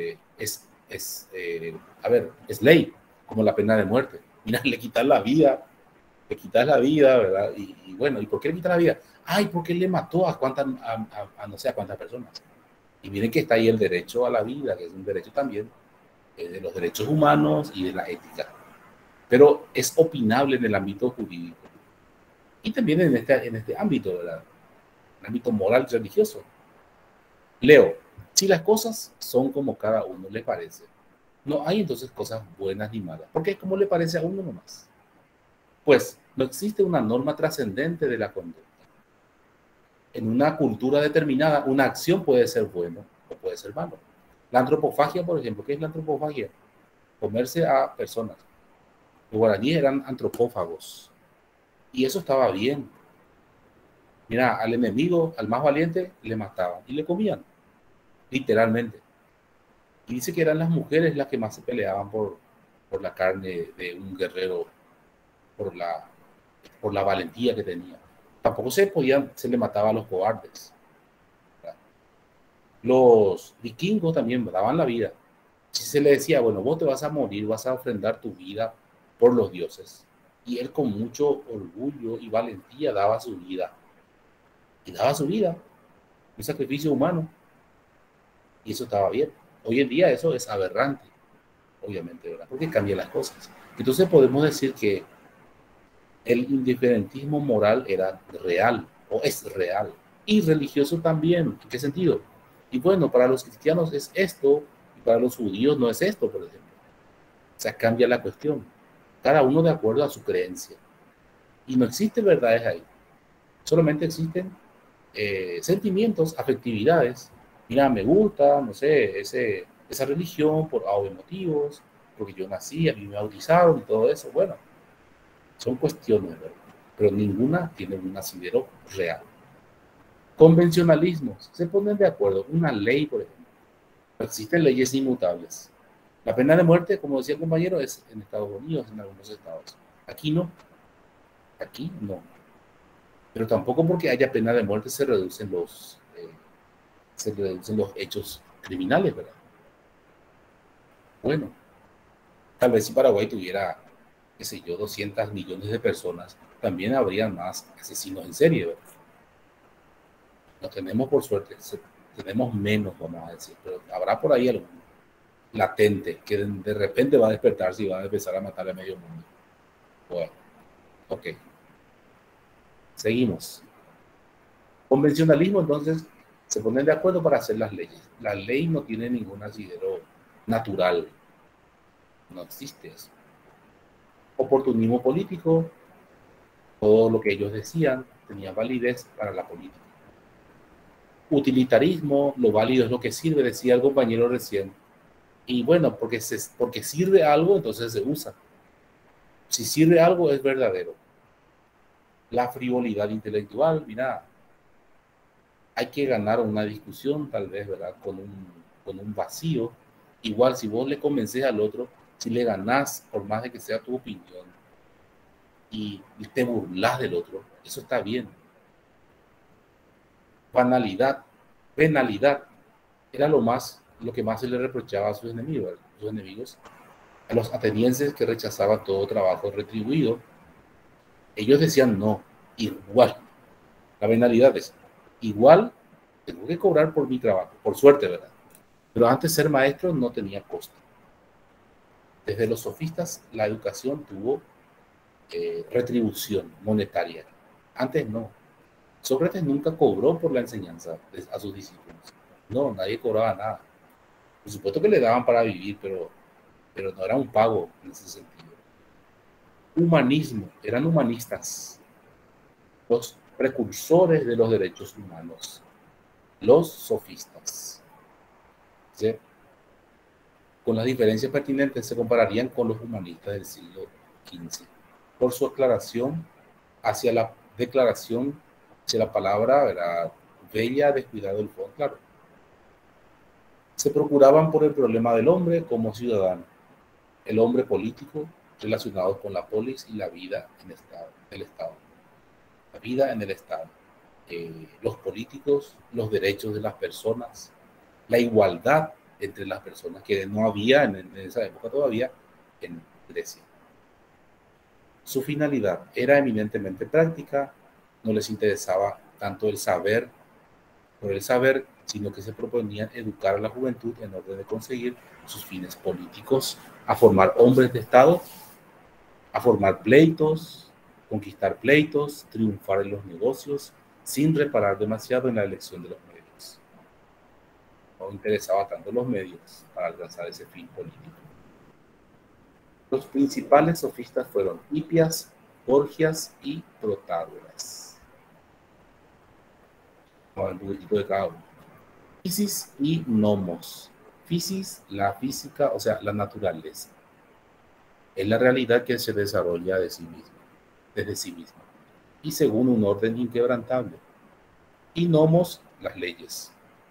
es ley, como la pena de muerte. Mira, le quitas la vida, ¿verdad? Y bueno, ¿y por qué le quitas la vida? Ay, porque le mató a no sé a cuántas personas. Y miren que está ahí el derecho a la vida, que es un derecho también de los derechos humanos y de la ética. Pero es opinable en el ámbito jurídico y también en este ámbito, ¿verdad? El ámbito moral y religioso. Leo, si las cosas son como cada uno le parece, no hay entonces cosas buenas ni malas, porque es como le parece a uno nomás. Pues no existe una norma trascendente de la conducta. En una cultura determinada, una acción puede ser bueno o puede ser malo. La antropofagia, por ejemplo, ¿qué es la antropofagia? Comerse a personas. Los guaraníes eran antropófagos y eso estaba bien. Mira, al enemigo, al más valiente, le mataban y le comían, literalmente. Y dice que eran las mujeres las que más se peleaban por la carne de un guerrero, por la, por la valentía que tenía. Tampoco se le mataba a los cobardes. ¿Verdad? Los vikingos también daban la vida. Si se le decía, bueno, vos te vas a morir, vas a ofrendar tu vida por los dioses. Y él con mucho orgullo y valentía daba su vida. Y daba su vida, un sacrificio humano. Y eso estaba bien. Hoy en día eso es aberrante, obviamente, ¿verdad? Porque cambia las cosas. Entonces podemos decir que el indiferentismo moral era real o es real y religioso también. ¿En qué sentido? Y bueno, para los cristianos es esto, Para los judíos no es esto, por ejemplo. O sea, cambia la cuestión. Cada uno de acuerdo a su creencia. Y no existen verdades ahí. Solamente existen sentimientos, afectividades. Mira, me gusta, no sé, esa religión por A o B motivos, porque yo nací, a mí me bautizaron y todo eso. Bueno, son cuestiones, ¿verdad? Pero ninguna tiene un asidero real. Convencionalismos, se ponen de acuerdo. Una ley, por ejemplo. Existen leyes inmutables. La pena de muerte, como decía el compañero, es en Estados Unidos, en algunos estados. Aquí no. Aquí no. Pero tampoco porque haya pena de muerte se reducen los hechos criminales, ¿verdad? Bueno, tal vez si Paraguay tuviera, qué sé yo, 200 millones de personas, también habría más asesinos en serie, ¿verdad? No tenemos, por suerte, tenemos menos, vamos a decir, pero habrá por ahí algún latente que de repente va a despertarse y va a empezar a matar a medio mundo. Bueno, ok. Seguimos. Convencionalismo, entonces, se ponen de acuerdo para hacer las leyes. La ley no tiene ningún asidero natural. No existe eso. Oportunismo político, todo lo que ellos decían tenía validez para la política. Utilitarismo, lo válido es lo que sirve, decía el compañero recién. Y bueno, porque sirve algo, entonces se usa. Si sirve algo, es verdadero. La frivolidad intelectual, mira, hay que ganar una discusión, tal vez, ¿verdad? Con un vacío. Igual, si vos le convences al otro, si le ganás, por más de que sea tu opinión, y te burlas del otro, eso está bien. Banalidad, penalidad, era lo que más se le reprochaba a sus enemigos, a los atenienses que rechazaban todo trabajo retribuido. Ellos decían no, igual. La penalidad es igual, tengo que cobrar por mi trabajo, por suerte, ¿verdad? Pero antes ser maestro no tenía costo. Desde los sofistas la educación tuvo retribución monetaria. Antes no. Sócrates nunca cobró por la enseñanza a sus discípulos. No, nadie cobraba nada. Por supuesto que le daban para vivir, pero no era un pago en ese sentido. Humanismo, eran humanistas, los precursores de los derechos humanos, los sofistas. ¿Sí? Con las diferencias pertinentes se compararían con los humanistas del siglo XV, por su aclaración hacia la declaración, hacia la palabra, ¿verdad? Bella, descuidado del fondo, claro. Se procuraban por el problema del hombre como ciudadano, el hombre político relacionado con la polis y la vida del Estado. La vida en el Estado. Los políticos, los derechos de las personas, la igualdad entre las personas, que no había en esa época todavía en Grecia. Su finalidad era eminentemente práctica, no les interesaba tanto el saber por el saber, sino que se proponían educar a la juventud en orden de conseguir sus fines políticos, a formar hombres de Estado, a formar pleitos, conquistar pleitos, triunfar en los negocios, sin reparar demasiado en la elección de los medios. No interesaba tanto los medios para alcanzar ese fin político. Los principales sofistas fueron Hipias, Gorgias y Protágoras. Vamos a ver un poquitito de cada uno. Fisis y nomos. Fisis, la física, o sea, la naturaleza. Es la realidad que se desarrolla de sí misma, desde sí misma, y según un orden inquebrantable. Y nomos, las leyes,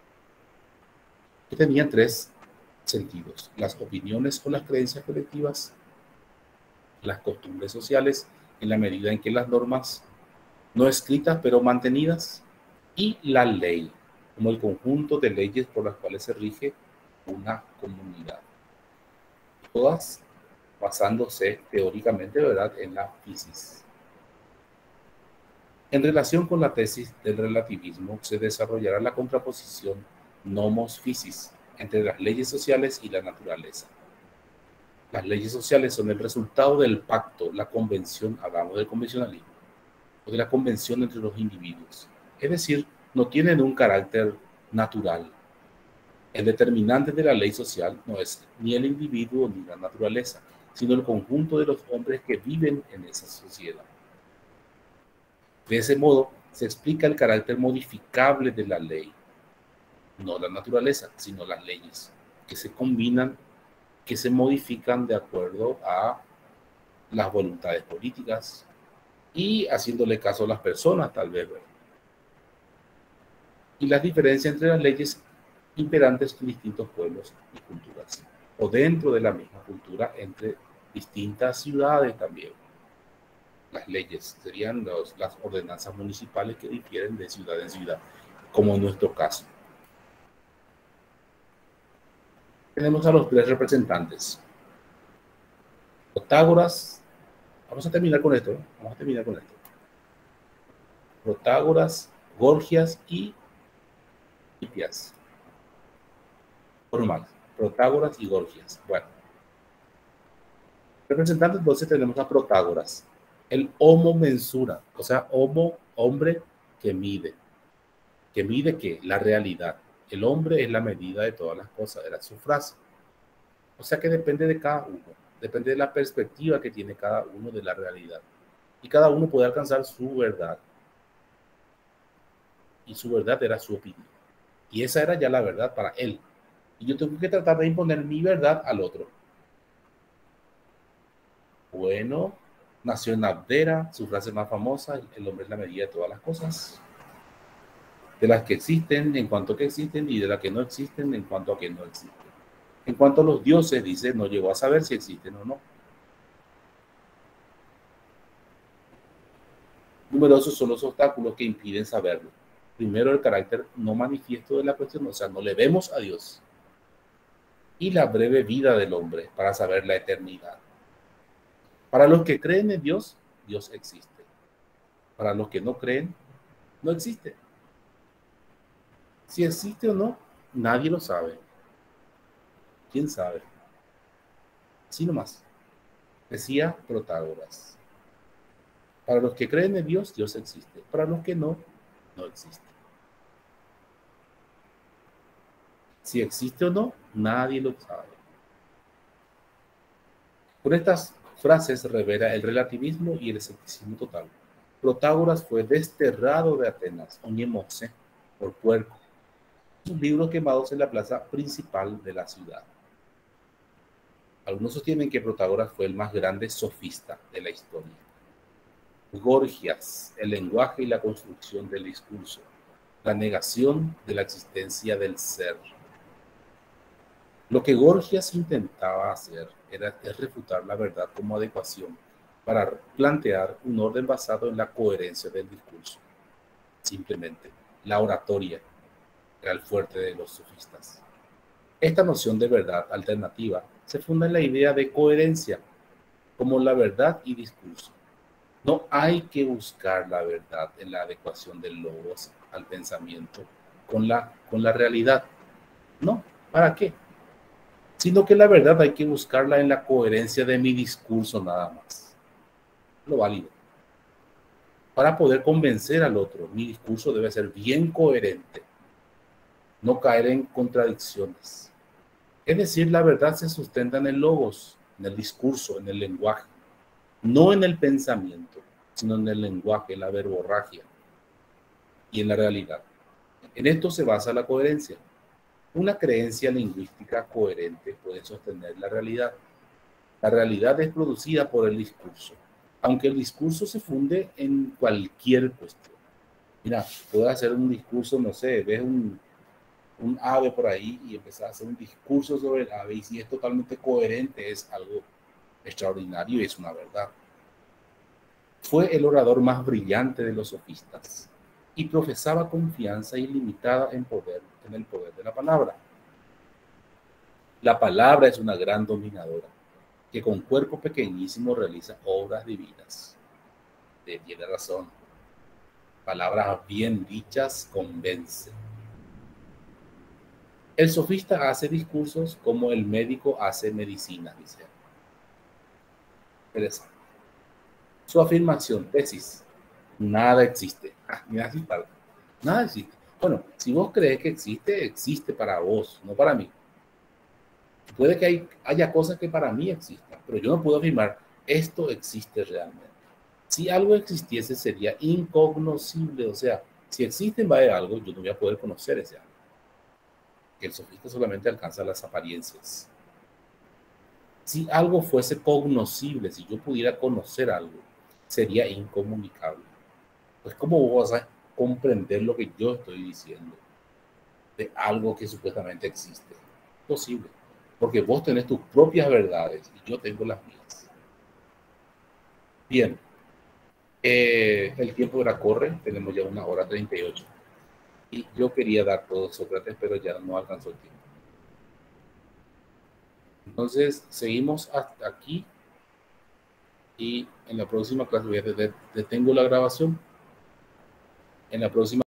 que tenían tres sentidos: las opiniones o las creencias colectivas, las costumbres sociales, en la medida en que las normas no escritas pero mantenidas, y la ley, como el conjunto de leyes por las cuales se rige una comunidad. Todas basándose teóricamente, ¿verdad?, en la fisis. En relación con la tesis del relativismo, se desarrollará la contraposición nomos-fisis entre las leyes sociales y la naturaleza. Las leyes sociales son el resultado del pacto, la convención, hablamos del convencionalismo, o de la convención entre los individuos. Es decir, no tienen un carácter natural. El determinante de la ley social no es ni el individuo ni la naturaleza, sino el conjunto de los hombres que viven en esa sociedad. De ese modo, se explica el carácter modificable de la ley, no la naturaleza, sino las leyes, que se combinan, que se modifican de acuerdo a las voluntades políticas y haciéndole caso a las personas, tal vez, ¿verdad? Y las diferencias entre las leyes imperantes en distintos pueblos y culturas, o dentro de la misma cultura entre distintas ciudades también. Las leyes serían las ordenanzas municipales que difieren de ciudad en ciudad, como en nuestro caso. Tenemos a los tres representantes. Protágoras, vamos a terminar con esto, Protágoras, Gorgias y Hipias. Normal, Protágoras y Gorgias. Bueno, representantes entonces tenemos a Protágoras, el homo mensura, o sea, homo, hombre que mide. ¿Que mide qué? La realidad. El hombre es la medida de todas las cosas, era su frase. O sea que depende de cada uno, depende de la perspectiva que tiene cada uno de la realidad. Y cada uno puede alcanzar su verdad. Y su verdad era su opinión. Y esa era ya la verdad para él. Y yo tengo que tratar de imponer mi verdad al otro. Bueno, nació en Abdera, su frase más famosa, el hombre es la medida de todas las cosas. De las que existen en cuanto que existen y de las que no existen en cuanto a que no existen. En cuanto a los dioses, dice, no llegó a saber si existen o no. Numerosos son los obstáculos que impiden saberlo. Primero, el carácter no manifiesto de la cuestión, o sea, no le vemos a Dios. Y la breve vida del hombre para saber la eternidad. Para los que creen en Dios, Dios existe. Para los que no creen, no existe. Si existe o no, nadie lo sabe. ¿Quién sabe? Así nomás. Decía Protágoras. Para los que creen en Dios, Dios existe. Para los que no, no existe. Si existe o no, nadie lo sabe. Con estas frases revela el relativismo y el escepticismo total. Protágoras fue desterrado de Atenas, Oñemose, por puerco. Sus libros quemados en la plaza principal de la ciudad. Algunos sostienen que Protágoras fue el más grande sofista de la historia. Gorgias, el lenguaje y la construcción del discurso, la negación de la existencia del ser. Lo que Gorgias intentaba hacer era refutar la verdad como adecuación para plantear un orden basado en la coherencia del discurso. Simplemente, la oratoria era el fuerte de los sofistas. Esta noción de verdad alternativa se funda en la idea de coherencia como la verdad y discurso. No hay que buscar la verdad en la adecuación del logos al pensamiento con la realidad. No, ¿para qué? Sino que la verdad hay que buscarla en la coherencia de mi discurso nada más. Lo válido. Para poder convencer al otro, mi discurso debe ser bien coherente, no caer en contradicciones. Es decir, la verdad se sustenta en el logos, en el discurso, en el lenguaje, no en el pensamiento, sino en el lenguaje, en la verborragia y en la realidad. En esto se basa la coherencia. Una creencia lingüística coherente puede sostener la realidad. La realidad es producida por el discurso, aunque el discurso se funde en cualquier cuestión. Mira, puedes hacer un discurso, no sé, ves un ave por ahí y empezar a hacer un discurso sobre el ave y si es totalmente coherente es algo extraordinario y es una verdad. Fue el orador más brillante de los sofistas y profesaba confianza ilimitada en el poder de la palabra. La palabra es una gran dominadora que con cuerpo pequeñísimo realiza obras divinas. Tiene razón. Palabras bien dichas convencen. El sofista hace discursos como el médico hace medicina, dice. Interesante. Su afirmación, tesis, nada existe. Mira, nada existe. Bueno, si vos crees que existe, existe para vos, no para mí. Puede que haya cosas que para mí existan, pero yo no puedo afirmar esto existe realmente. Si algo existiese sería incognoscible, o sea, si existe en vez de algo, yo no voy a poder conocer ese algo. El sofista solamente alcanza las apariencias. Si algo fuese cognoscible, si yo pudiera conocer algo, sería incomunicable. Pues ¿cómo vos vas a comprender lo que yo estoy diciendo de algo que supuestamente existe? Imposible, porque vos tenés tus propias verdades y yo tengo las mías. Bien, el tiempo ahora corre, tenemos ya 1 hora 38 y yo quería dar todo Sócrates, pero ya no alcanzó el tiempo. Entonces, seguimos hasta aquí y en la próxima clase voy a detengo la grabación. En la próxima